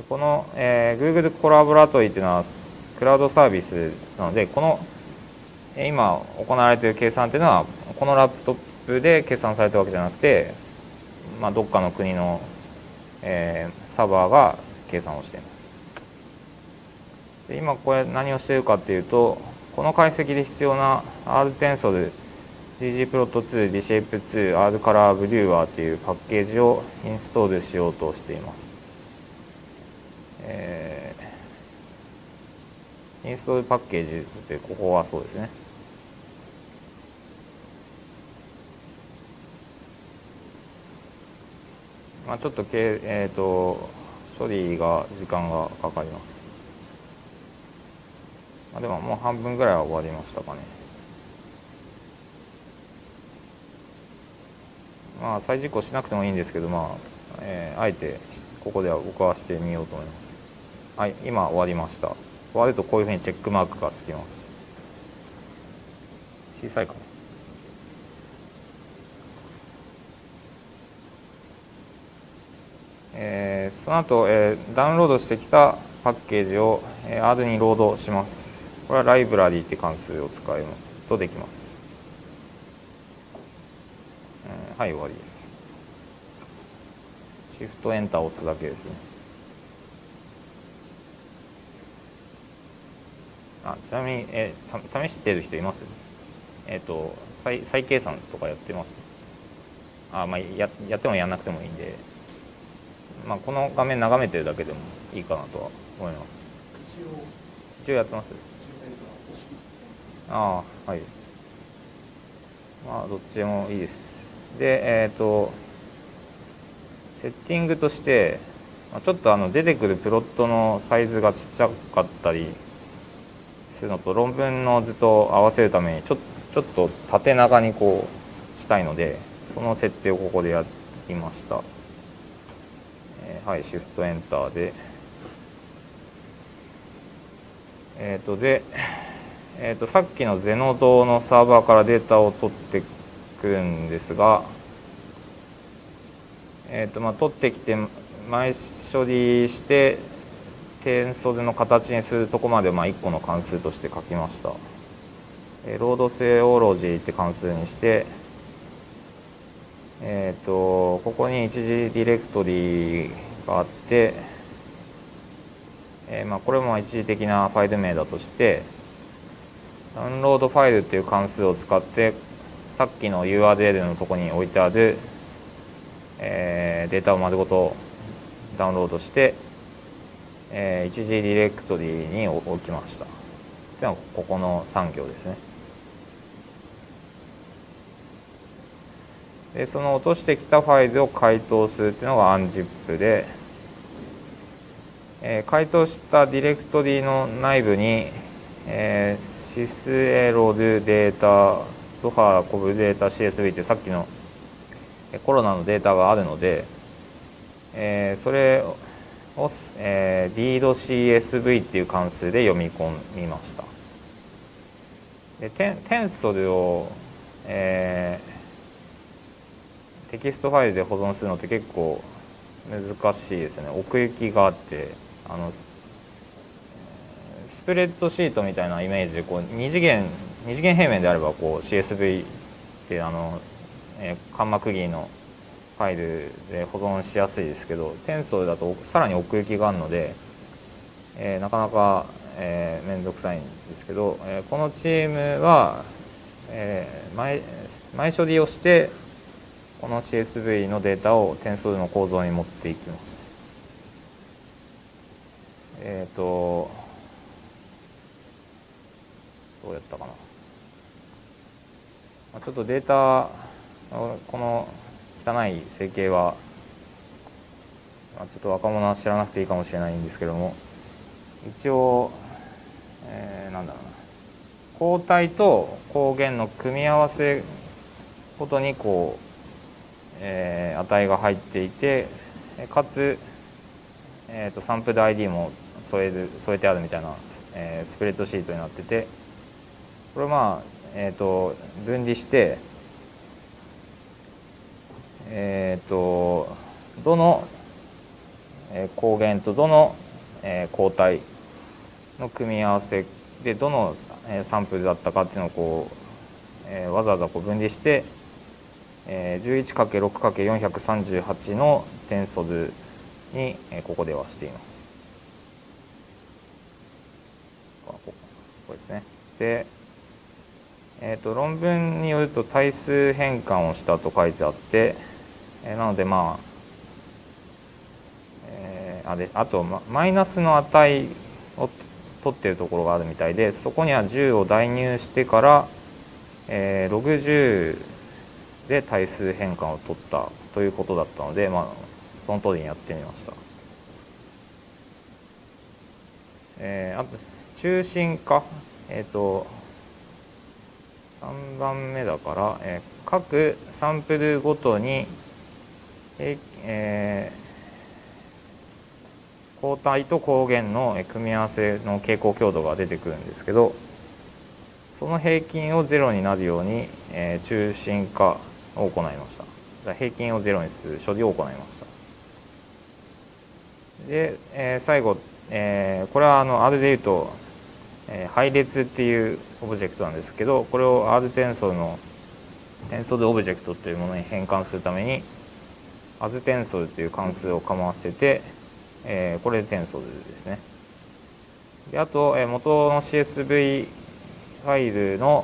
この、Google コラボラトリっていうのはクラウドサービスなので、この今行われている計算っていうのはこのラップトップで計算されたわけじゃなくて、どっかの国の、サーバーが計算をしています。で今これ何をしているかっていうと、この解析で必要な R テンソル ggplot2 dshape2 R カラーブリューワーっていうパッケージをインストールしようとしています。インストールパッケージってここはそうですね。ちょっと処理が時間がかかります。でももう半分ぐらいは終わりましたかね。再実行しなくてもいいんですけど、あえてここでは僕はしてみようと思います。はい、今終わりました。終わるとこういうふうにチェックマークがつきます。小さいかな。その後、ダウンロードしてきたパッケージを、R にロードします。これはライブラリーって関数を使うとできます。はい、終わりです。シフトエンターを押すだけですね。ちなみに、試してる人います？再計算とかやってます？やってもやんなくてもいいんで、この画面眺めてるだけでもいいかなとは思います。一応やってます。はい。どっちでもいいです。で、セッティングとして、ちょっと出てくるプロットのサイズがちっちゃかったりするのと、論文の図と合わせるためにちょっと縦長にこうしたいので、その設定をここでやりました。はい、シフトエンターで、さっきのゼノドのサーバーからデータを取ってくるんですが、取ってきて前処理して転送の形にするとこまで1個の関数として書きました。ロードセオロジーって関数にして、ここに一時ディレクトリがあって、これも一時的なファイル名だとして、ダウンロードファイルっていう関数を使ってさっきの URL のとこに置いてある、データを丸ごとダウンロードして、一時ディレクトリに置きました。ではここの3行ですね。でその落としてきたファイルを解凍するっていうのが unzip で、解凍したディレクトリの内部に、sysload データ Zoha Cob データ CSV ってさっきのコロナのデータがあるので、それを、readcsv っていう関数で読み込みました。でテンソルを、 テキストファイルで保存するのって結構難しいですよね。奥行きがあって、スプレッドシートみたいなイメージでこう2次元平面であればこう CSV って間膜切りのファイルで保存しやすいですけど、テンソーだとさらに奥行きがあるので、なかなか面倒くさいんですけど、このチームは、前処理をしてこの CSV のデータをテンソーの構造に持っていきます。どうやったかな。ちょっとデータこの汚い整形はちょっと若者は知らなくていいかもしれないんですけども、一応、なんだろうな、抗体と抗原の組み合わせごとにこう、値が入っていて、かつ、サンプル ID も添えてあるみたいな、スプレッドシートになってて、これを分離して、どの抗原とどの抗体の組み合わせでどのサンプルだったかっていうのをこう、わざわざこう分離して、11×6×438 のテンソルにここではしています。ここですね。で、論文によると対数変換をしたと書いてあって、なのであとマイナスの値を取っているところがあるみたいで、そこには10を代入してから、ログ10で対数変換を取ったということだったので、その通りにやってみました。あと中心化、3番目だから、各サンプルごとに、抗体と抗原の組み合わせの傾向強度が出てくるんですけど、その平均をゼロになるように、中心化を行いました。平均をゼロにする処理を行いました。で、最後、これはR でいうと、配列っていうオブジェクトなんですけど、これを R テンソルのテンソルオブジェクトというものに変換するために As テンソルという関数をかませて、これでテンソルですね。であと、元の CSV ファイルの、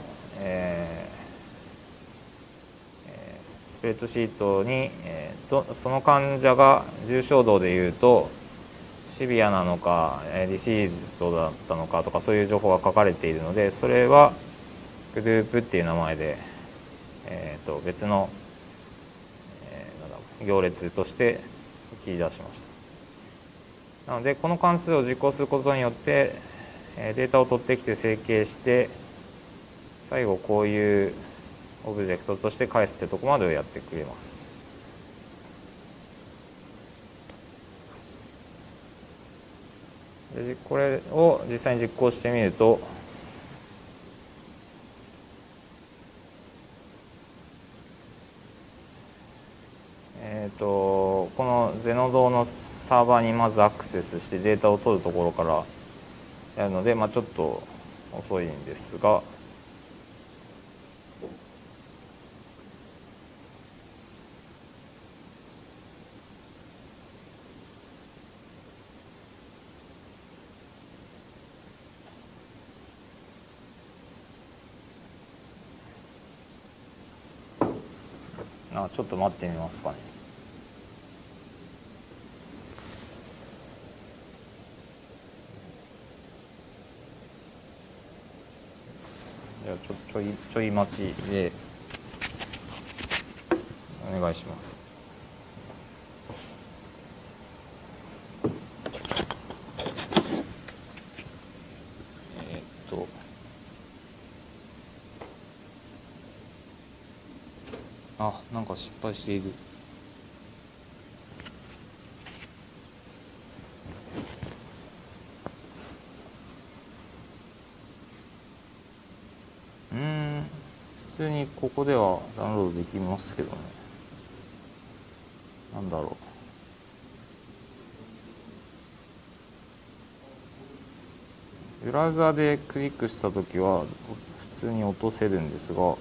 スプレッドシートに、その患者が重症度でいうとシビアなのかディシーズドだったのかとか、そういう情報が書かれているので、それはグループっていう名前で、別の、行列として切り出しました。なのでこの関数を実行することによってデータを取ってきて整形して、最後こういうオブジェクトとして返すってとこまでをやってくれます。でこれを実際に実行してみると、このゼノドのサーバーにまずアクセスしてデータを取るところからやるので、ちょっと遅いんですが、ちょっと待ってみますかね。じゃあちょい待ちでお願いします。なんか失敗している。普普通にここではダウンロードできますけどね。なんだろう、ブラウザでクリックした時は普通に落とせるんですが、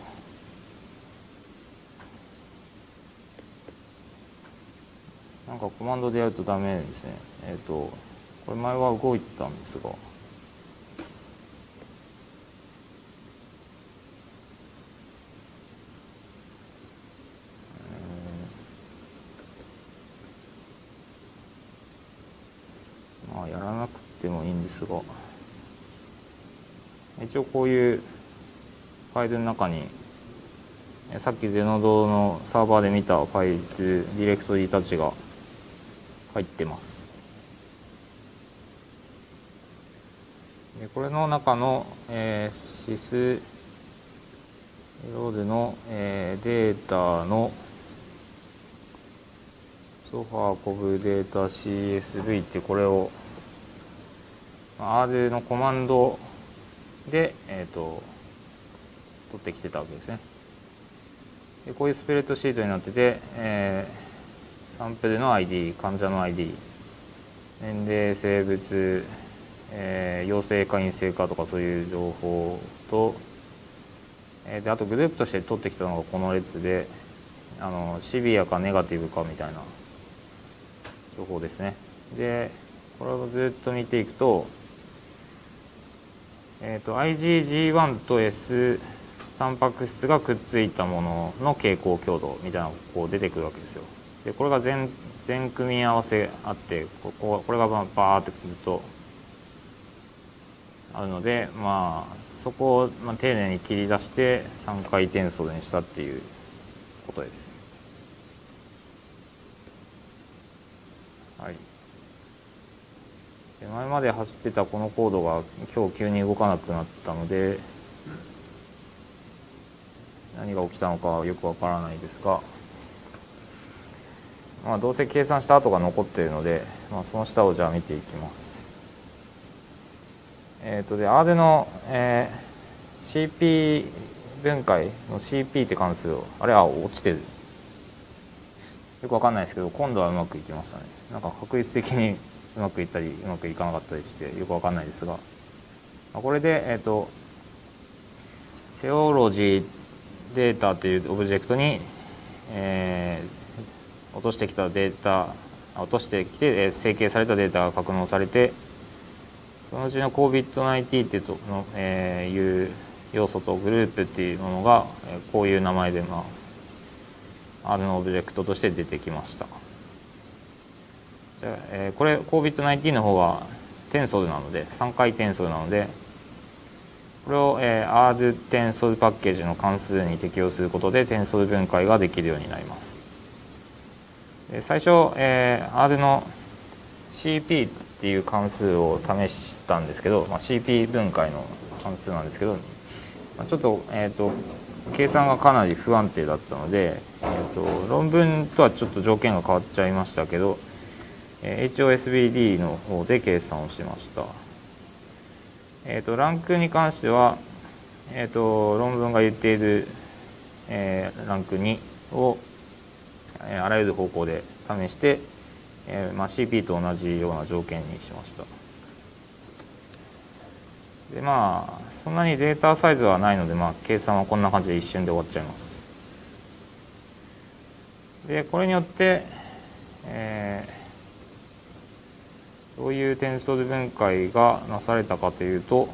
なんかコマンドでやるとダメですね。これ前は動いてたんですが、まあやらなくてもいいんですが、一応こういうファイルの中にさっきゼノドのサーバーで見たファイル、ディレクトリたちが入ってます。でこれの中の、シスロードの、データのソファーコブデータ CSV ってこれを R のコマンドで、取ってきてたわけですね。でこういうスプレッドシートになってて、サンプルの ID、患者の ID、年齢、性別、陽性か陰性かとかそういう情報と、であとグループとして取ってきたのがこの列で、シビアかネガティブかみたいな情報ですね。でこれをずっと見ていくと、IgG1 と S タンパク質がくっついたものの傾向強度みたいなのがこう出てくるわけですよ。でこれが全組み合わせあって、これがバーってくるとあるので、まあそこを丁寧に切り出して3回転送にしたっていうことです。はい。で前まで走ってたこのコードが今日急に動かなくなったので、何が起きたのかはよくわからないですが、まあどうせ計算した跡が残っているので、まあ、その下をじゃあ見ていきます。で R の、CP 分解の CP って関数をあれは落ちてる、よくわかんないですけど今度はうまくいきましたね。なんか確率的にうまくいったりうまくいかなかったりしてよくわかんないですが、これでセオロジーデータというオブジェクトに、落としてきたデータ落としてきて整形されたデータが格納されて、そのうちの COVID-19 っていうの、いう要素とグループっていうものがこういう名前で、R のオブジェクトとして出てきました。じゃあ、これ COVID-19 の方はテンソルなので3回転送なので、これを R テンソルパッケージの関数に適用することでテンソル分解ができるようになります。最初、R の CP っていう関数を試したんですけど、CP 分解の関数なんですけど、ちょっと、計算がかなり不安定だったので、論文とはちょっと条件が変わっちゃいましたけど、HOSBD の方で計算をしました。ランクに関しては、論文が言っている、ランク2を、あらゆる方向で試して、CP と同じような条件にしました。でそんなにデータサイズはないので、計算はこんな感じで一瞬で終わっちゃいます。でこれによって、どういうテンソル分解がなされたかというと、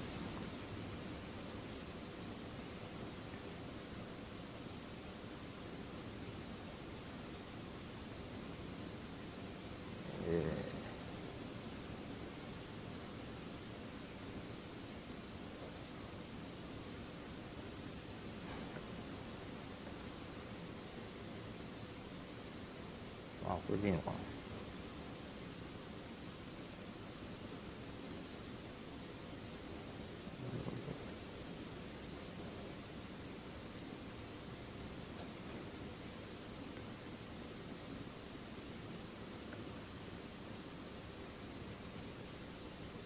これでいいのかな。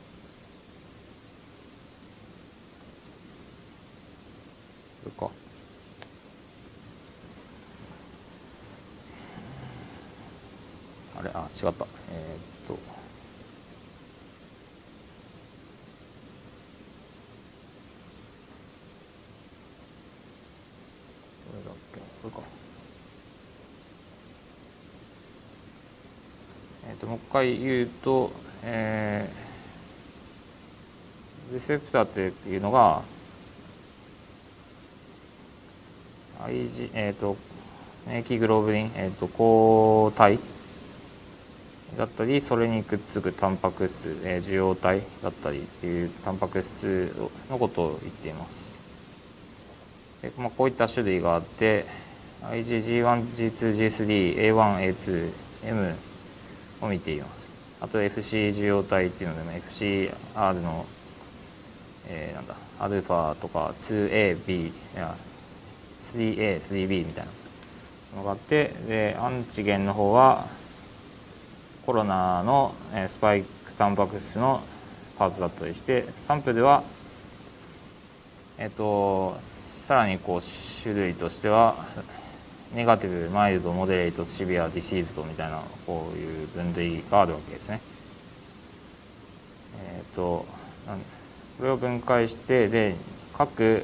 これか。 違った。どれだっけ、これか。もう一回言うと、レセプターっていうのが、IgG、免疫グロブリン、抗体だったり、それにくっつくタンパク質、受容体だったりっていうタンパク質のことを言っています。で、こういった種類があって、IgG1、G2、G3、A1、A2、M を見ています。あと FC 受容体っていうのでも FCR の、なんだ、アルファとか 2A、B、3A、3B みたいなのがあって、でアンチゲンの方はコロナのスパイクタンパク質のパーツだったりして、サンプルではさらにこう種類としてはネガティブ、マイルド、モデレート、シビア、ディシーズドみたいなこういう分類があるわけですね。これを分解して、で各、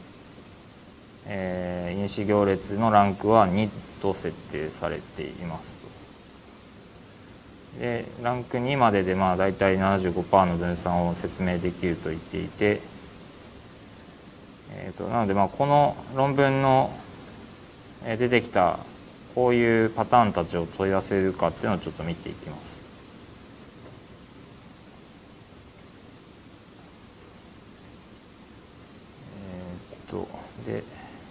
因子行列のランクは2と設定されていますと。でランク2までで大体 75% の分散を説明できると言っていて、なのでこの論文の出てきたこういうパターンたちを問い合わせるかっていうのをちょっと見ていきます。で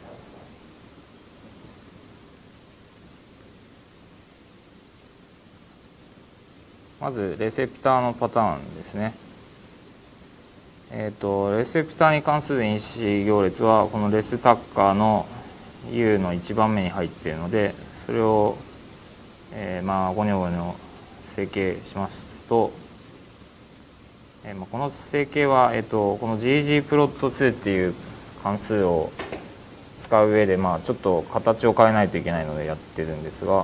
まずレセプターのパターンですね。レセプターに関する因子行列はこのレスタッカーの U の1番目に入っているので、それを、ゴニョゴニョ整形しますと、この整形は、この ggplot2 っていう関数を使う上で、ちょっと形を変えないといけないのでやってるんですが、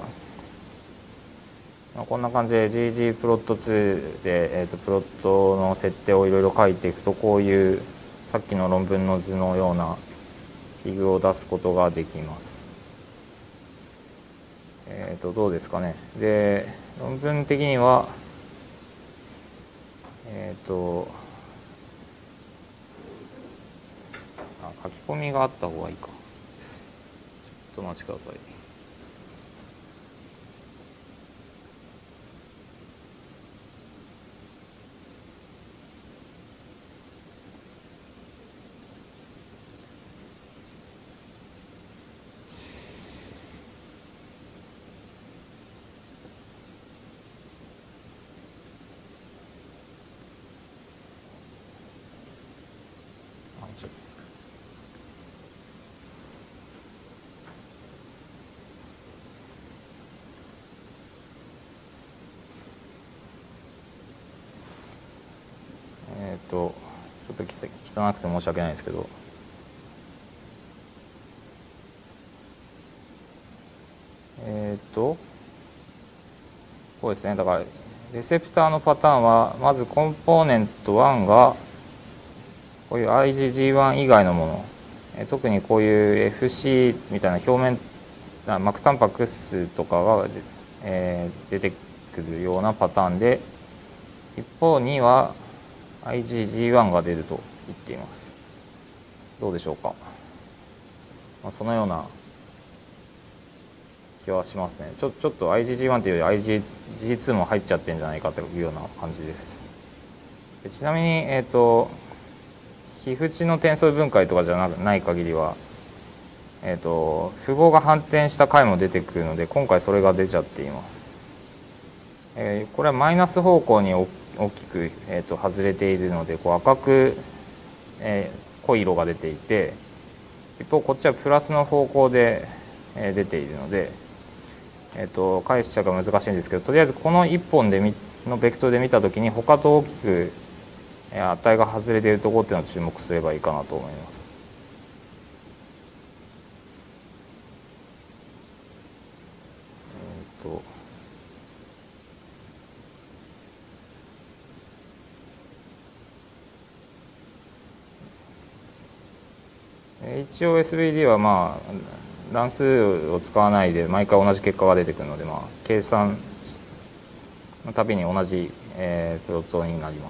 こんな感じで ggplot2 で、プロットの設定をいろいろ書いていくと、こういうさっきの論文の図のようなフィグを出すことができます。どうですかね。で、論文的には書き込みがあった方がいいか。ちょっとお待ちください。ちょっと汚くて申し訳ないですけど、こうですね。だからレセプターのパターンは、まずコンポーネント1がこういう IgG1 以外のもの、特にこういう FC みたいな表面膜タンパク質とかが、出てくるようなパターンで、一方には IgG1 が出ると言っています。どうでしょうか。そのような気はしますね。ちょっと IgG1 というより IgG2 も入っちゃってるんじゃないかというような感じです。でちなみに、皮膚値の転送分解とかじゃない限りは、符号が反転した回も出てくるので、今回それが出ちゃっています。これはマイナス方向に大きく、外れているので、こう赤く、濃い色が出ていて、一方こっちはプラスの方向で、出ているので、解釈が難しいんですけど、とりあえずこの1本のベクトルで見たときに他と大きく値が外れているところっていうのを注目すればいいかなと思います。 一応 SVD はまあ乱数を使わないで毎回同じ結果が出てくるので、まあ計算のたびに同じ、プロットになります。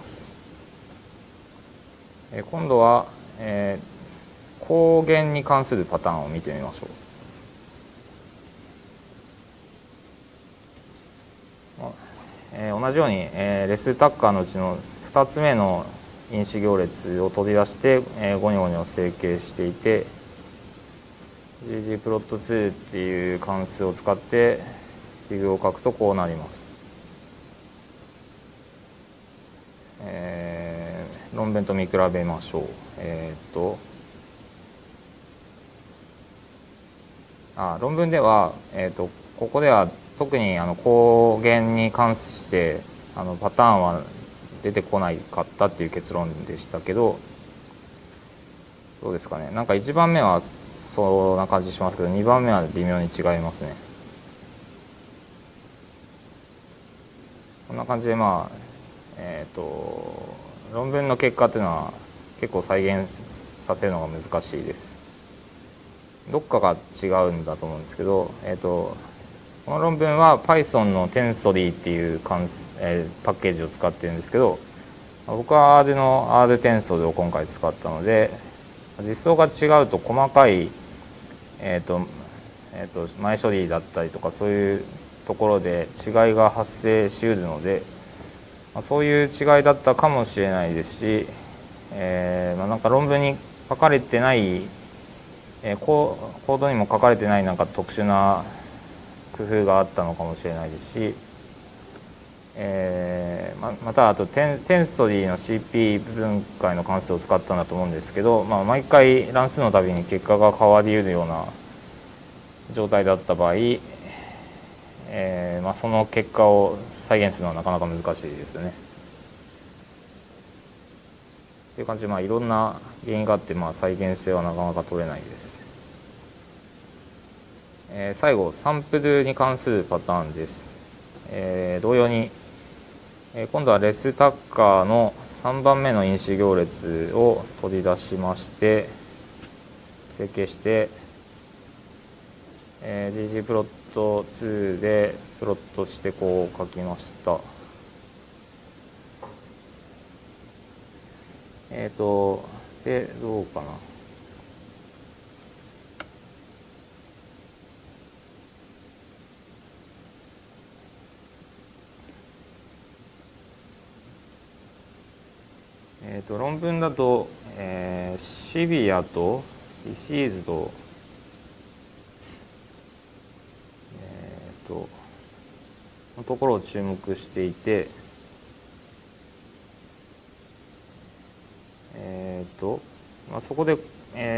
今度は、光源に関するパターンを見てみましょう。同じように、レスタッカーのうちの2つ目の因子行列を取り出して、ゴニョゴニョ整形していて ggplot2 っていう関数を使ってフィグを書くとこうなります。論文と見比べましょう。論文では、ここでは特に光源に関してパターンは出てこないかったっていう結論でしたけど、どうですかね。なんか1番目はそんな感じしますけど、2番目は微妙に違いますね。こんな感じでまあ論文の結果っていうのは結構再現させるのが難しいです。どっかが違うんだと思うんですけど、この論文は Python の Tensori っていうパッケージを使ってるんですけど、僕は R の R テンソルを今回使ったので、実装が違うと細かい、前処理だったりとかそういうところで違いが発生しうるので、そういう違いだったかもしれないですし、なんか論文に書かれてない、コードにも書かれてないなんか特殊な工夫があったのかもしれないですし、またあとテンソリーの CP 分解の関数を使ったんだと思うんですけど、毎回乱数のたびに結果が変わりうるような状態だった場合、その結果を再現するのはなかなか難しいですよね。という感じで、いろんな原因があって、再現性はなかなか取れないです。最後サンプルに関するパターンです。同様に、今度はレスタッカーの3番目の因子行列を取り出しまして整形して、ggplot2 でプロットしてこう書きました。でどうかな。論文だと、シビアとディシーズとのところを注目していて、そこで、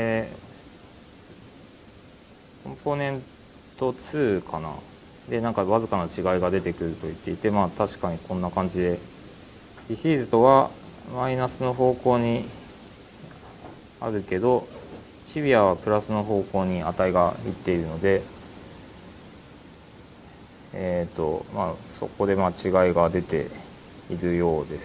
コンポーネント2かなでなんかわずかな違いが出てくると言っていて、確かにこんな感じでディシーズとはマイナスの方向にあるけどシビアはプラスの方向に値がいっているので、そこで違いが出ているようです。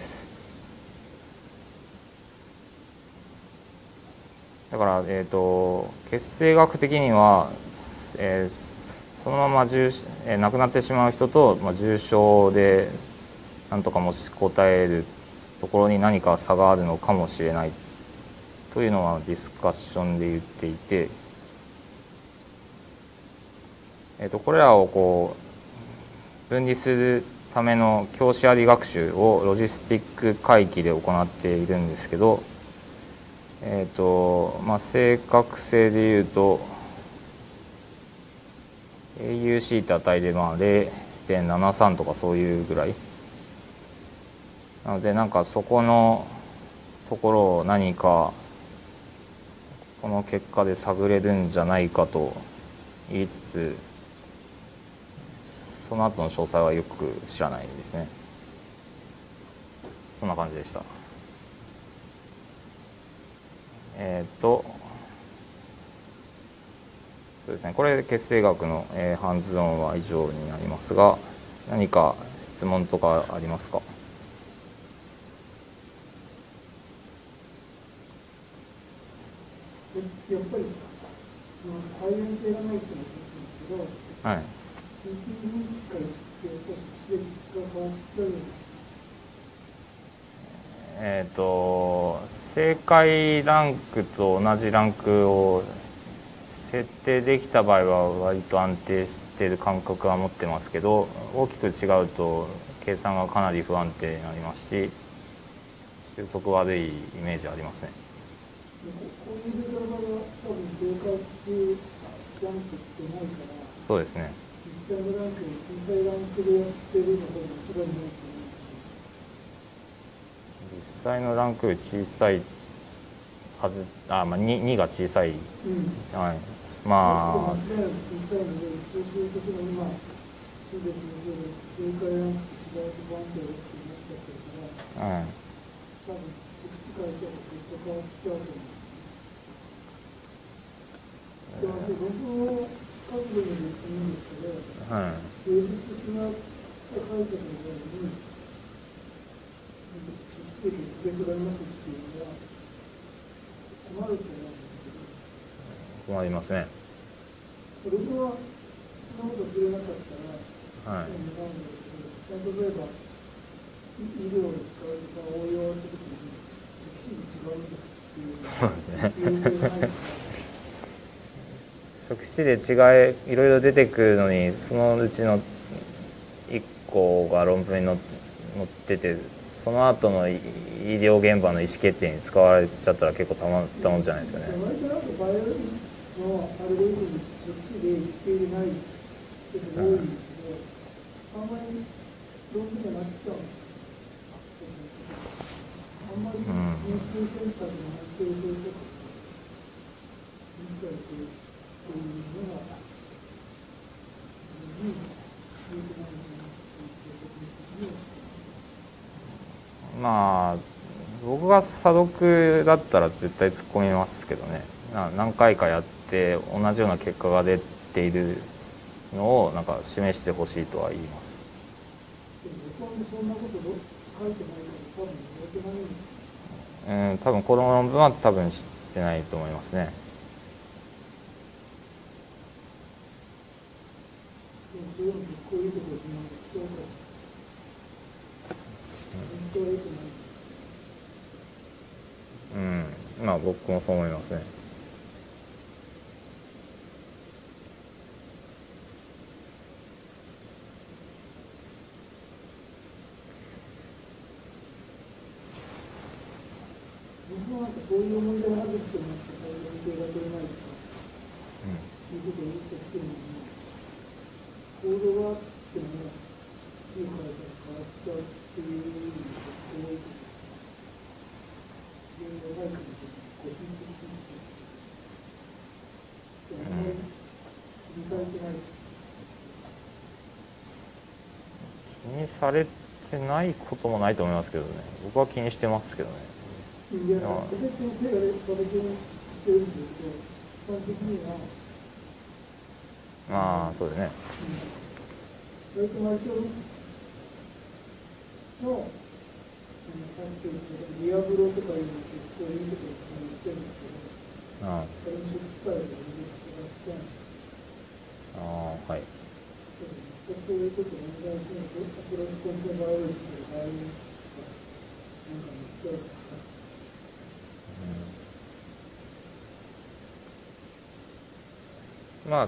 だから、血清学的には、そのまま亡くなってしまう人と、重症でなんとか持ちこたえるところに何か差があるのかもしれないというのはディスカッションで言っていて、これらをこう分離するための教師あり学習をロジスティック回帰で行っているんですけど、正確性でいうと AUC って値で0.73 とかそういうぐらいなので、なんかそこのところを何かこの結果で探れるんじゃないかと言いつつ、その後の詳細はよく知らないですね。そんな感じでした。そうですね、これで血清学の、ハンズオンは以上になりますが、何か質問とかありますか？ うんやっぱり対応性がないってことなんですけど、 はい。 地域委員会ってやっぱり指摘が変わっちゃう。 正解ランクと同じランクを設定できた場合は割と安定している感覚は持ってますけど、大きく違うと計算がかなり不安定になりますし、収束悪いイメージありますね。 こういうデータが多分正解ってランクってないから、 そうですね。 実際のランクより小さいランクでやってるのが一番いいと思うんですよ。 実際のランクより小さいはず、2が小さい、はい、まあ間違いなく小さいので、そうするとその今、すべての正解ランクと違う不安定だってなっちゃってるから、 はい、 多分、口からしたらずっと変わっちゃうと思うんです。でも、僕の数でも別にいいんですけど、 はい、 芸術的な解釈のように、出席別がありますっていうのは、困ると思うんですけど、 困りますね。 僕はそんなこと触れなかったら、 はい、 なんだけど、例えば、医療に使うとか応用するときに、違うんですっていう、 そうですね。 有名ないから。 職種でいろいろ出てくるのに、そのうちの1個が論文に載ってて、その後の医療現場の意思決定に使われちゃったら結構たまったもんじゃないですかね。 割となんかバイオリンのアルゴリズム職種で言っていない人が多いんですけど、あんまり論文になっちゃうんですよ。あんまり研究センターになっているということ理解するというのが、良くないんじゃないかなということにまあ僕が査読だったら絶対突っ込みますけどね。何回かやって同じような結果が出ているのをなんか示してほしいとは言います。 そんなこと書いてないから多分やってないんです。 多分この論文は多分してないと思いますね。 こういうことをしないと、本当は良くない。 まあ僕もそう思いますね。 僕はなんかそういう問題が出てきてますとか、連携が取れないとか、いうことを言ってきてるのに、行動があっても、いい会社が変わっちゃうっていう意味で、こういう原因がないかもしれない。個人的に。あんまり気にされてない。 気にされてないこともないと思いますけどね。僕は気にしてますけどね。 いや、別に手が私にしてるんですけど、基本的には、 まあそうですね。 割と毎週の、ディアブロとかいうのってそういうことを言ってるんですけど、それも職使いで全然違って、 はい。 そういうことをお願いするのと、アプローチコンテンバイオロジーとか、ああいうなんか言って、 まあ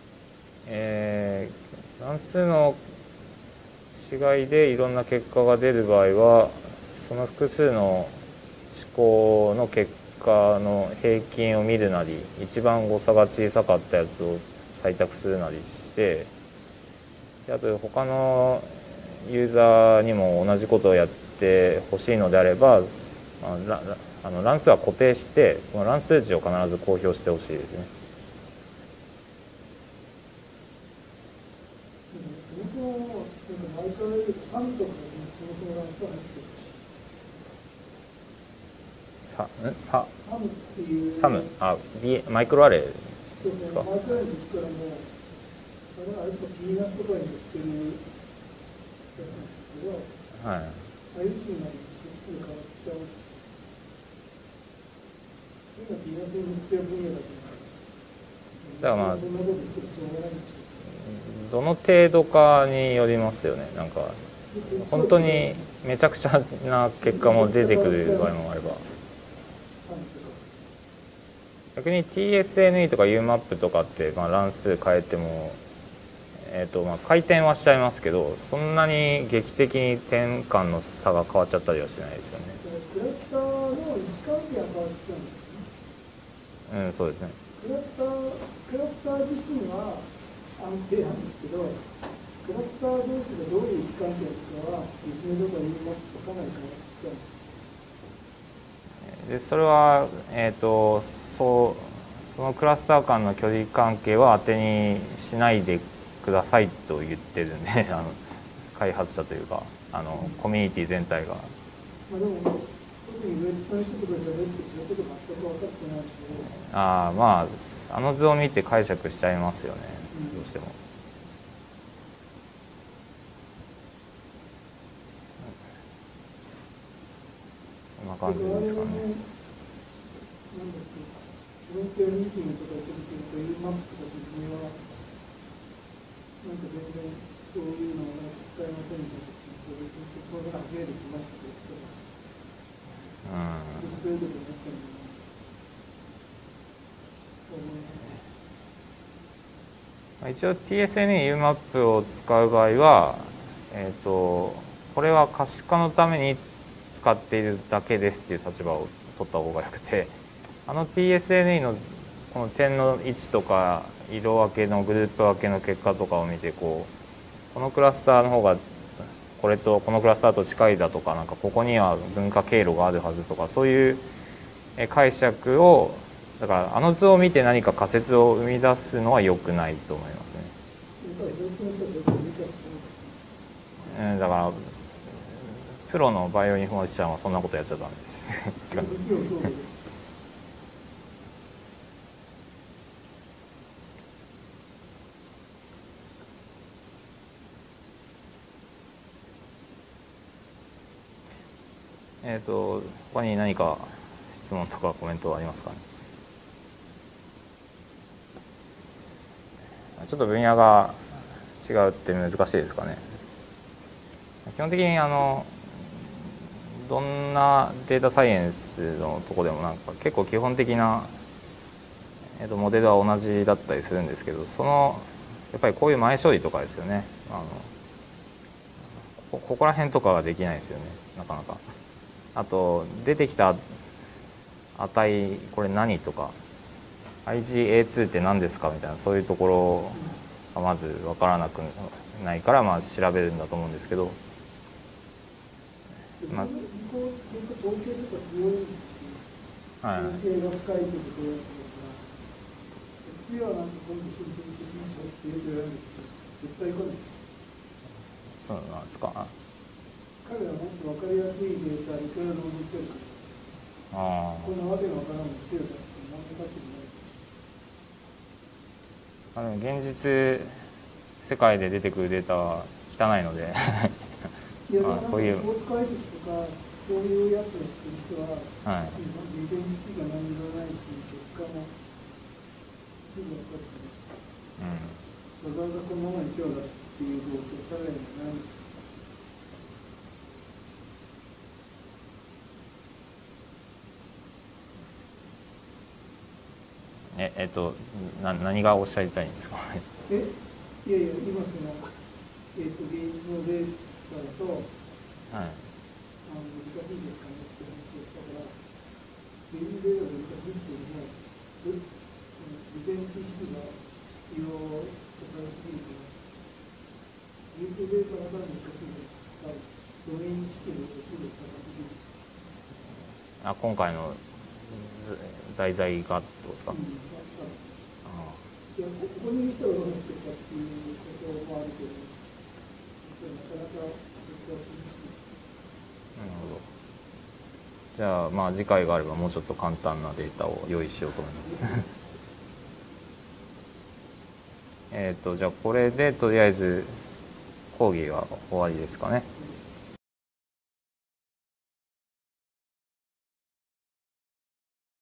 乱数の違いでいろんな結果が出る場合は、その複数の思考の結果の平均を見るなり、一番誤差が小さかったやつを採択するなりして、であと他のユーザーにも同じことをやってほしいのであれば、乱数は固定して、その乱数値を必ず公表してほしいですね。サム、マイクロアレイですか。 マイクロアレイですからもう、あれとピーナッツとかに売ってるやつなんですけど、 はい。 ああいうふうになると、すぐ変わっちゃう。 今、ビジネスの必要分野だとだからまあそんなこと言ってもしょうがないんですよ。 どの程度かによりますよね。なんか本当にめちゃくちゃな結果も出てくる場合もあれば、逆に TSNE とか UMAP とかって、まあ、乱数変えても、まあ回転はしちゃいますけど、そんなに劇的に点間の差が変わっちゃったりはしないですよね。 クラスターの位置関係が変わっちゃうんですね。 そうですね。 クラスター自身は安定なんですけど、クラスター同士がどういう位置関係かは、実名とか言いますとかなり変わっちゃうんです。 でそれは、そのクラスター間の距離関係は当てにしないでくださいと言ってるんで開発者というかコミュニティ全体が。 まあでも特にウェブサイトとかじゃなくてそういうこと全く分かってないし、 まあ図を見て解釈しちゃいますよね、どうしても。こんな感じですかね。 なんだっけ、フロンティアミーティングとかやってると、マップとか説明は、なんか全然そういうのを使えませんとかって言って、その中初めて来ましたけど、そういうことになったんだなと思います。 一応 TSNE UMAP を使う場合は、これは可視化のために使っているだけですっていう立場を取った方がよくて、TSNE のこの点の位置とか色分けのグループ分けの結果とかを見て、このクラスターの方がこれとこのクラスターと近いだとか、なんかここには分化経路があるはずとか、そういう解釈を、だから図を見て何か仮説を生み出すのは良くないと思いますね。だからプロのバイオインフォマティシャンはそんなことやっちゃダメです他に何か質問とかコメントはありますかね。ちょっと分野が違うって難しいですかね。基本的にどんなデータサイエンスのとこでもなんか結構基本的な、モデルは同じだったりするんですけど、やっぱりこういう前処理とかですよね。ここら辺とかができないですよね、なかなか。あと出てきた値これ何とか IgA2 って何ですかみたいな、そういうところがまず分からなくないから、まあ調べるんだと思うんですけど、 統計とか強いんですよ。統計が深いところだから、次はなんか今度申請しましょうって言うとやるんですけど、絶対来ないです。 そうなんですか。 彼らもっと分かりやすいデータいくらでも持ってるから、こんなわけのわからんの強いからって何も価値もない。 現実世界で出てくるデータは汚いのでいや、こういうスポーツ解析とかそういうやつを作る人は、遺伝子が何もないし、結果もすぐ分かって、わざわざこのままにしようだっていう動機を彼らにはないんです。 何がおっしゃりたいんですかいやいや、今その、現実のデータだと、難しいですかねって話をしたから、現実データが難しいっていうのも、事前知識が必要とされすぎると、現実データが難しいですが、ドメイン知識の速度が高すぎる。 今回の題材がってことですか。 いや、ここにいる人がどうなってるかっていうこともあるけど、なかなか難しい。 なるほど。じゃあまあ次回があればもうちょっと簡単なデータを用意しようと思いますじゃあこれでとりあえず講義は終わりですかね。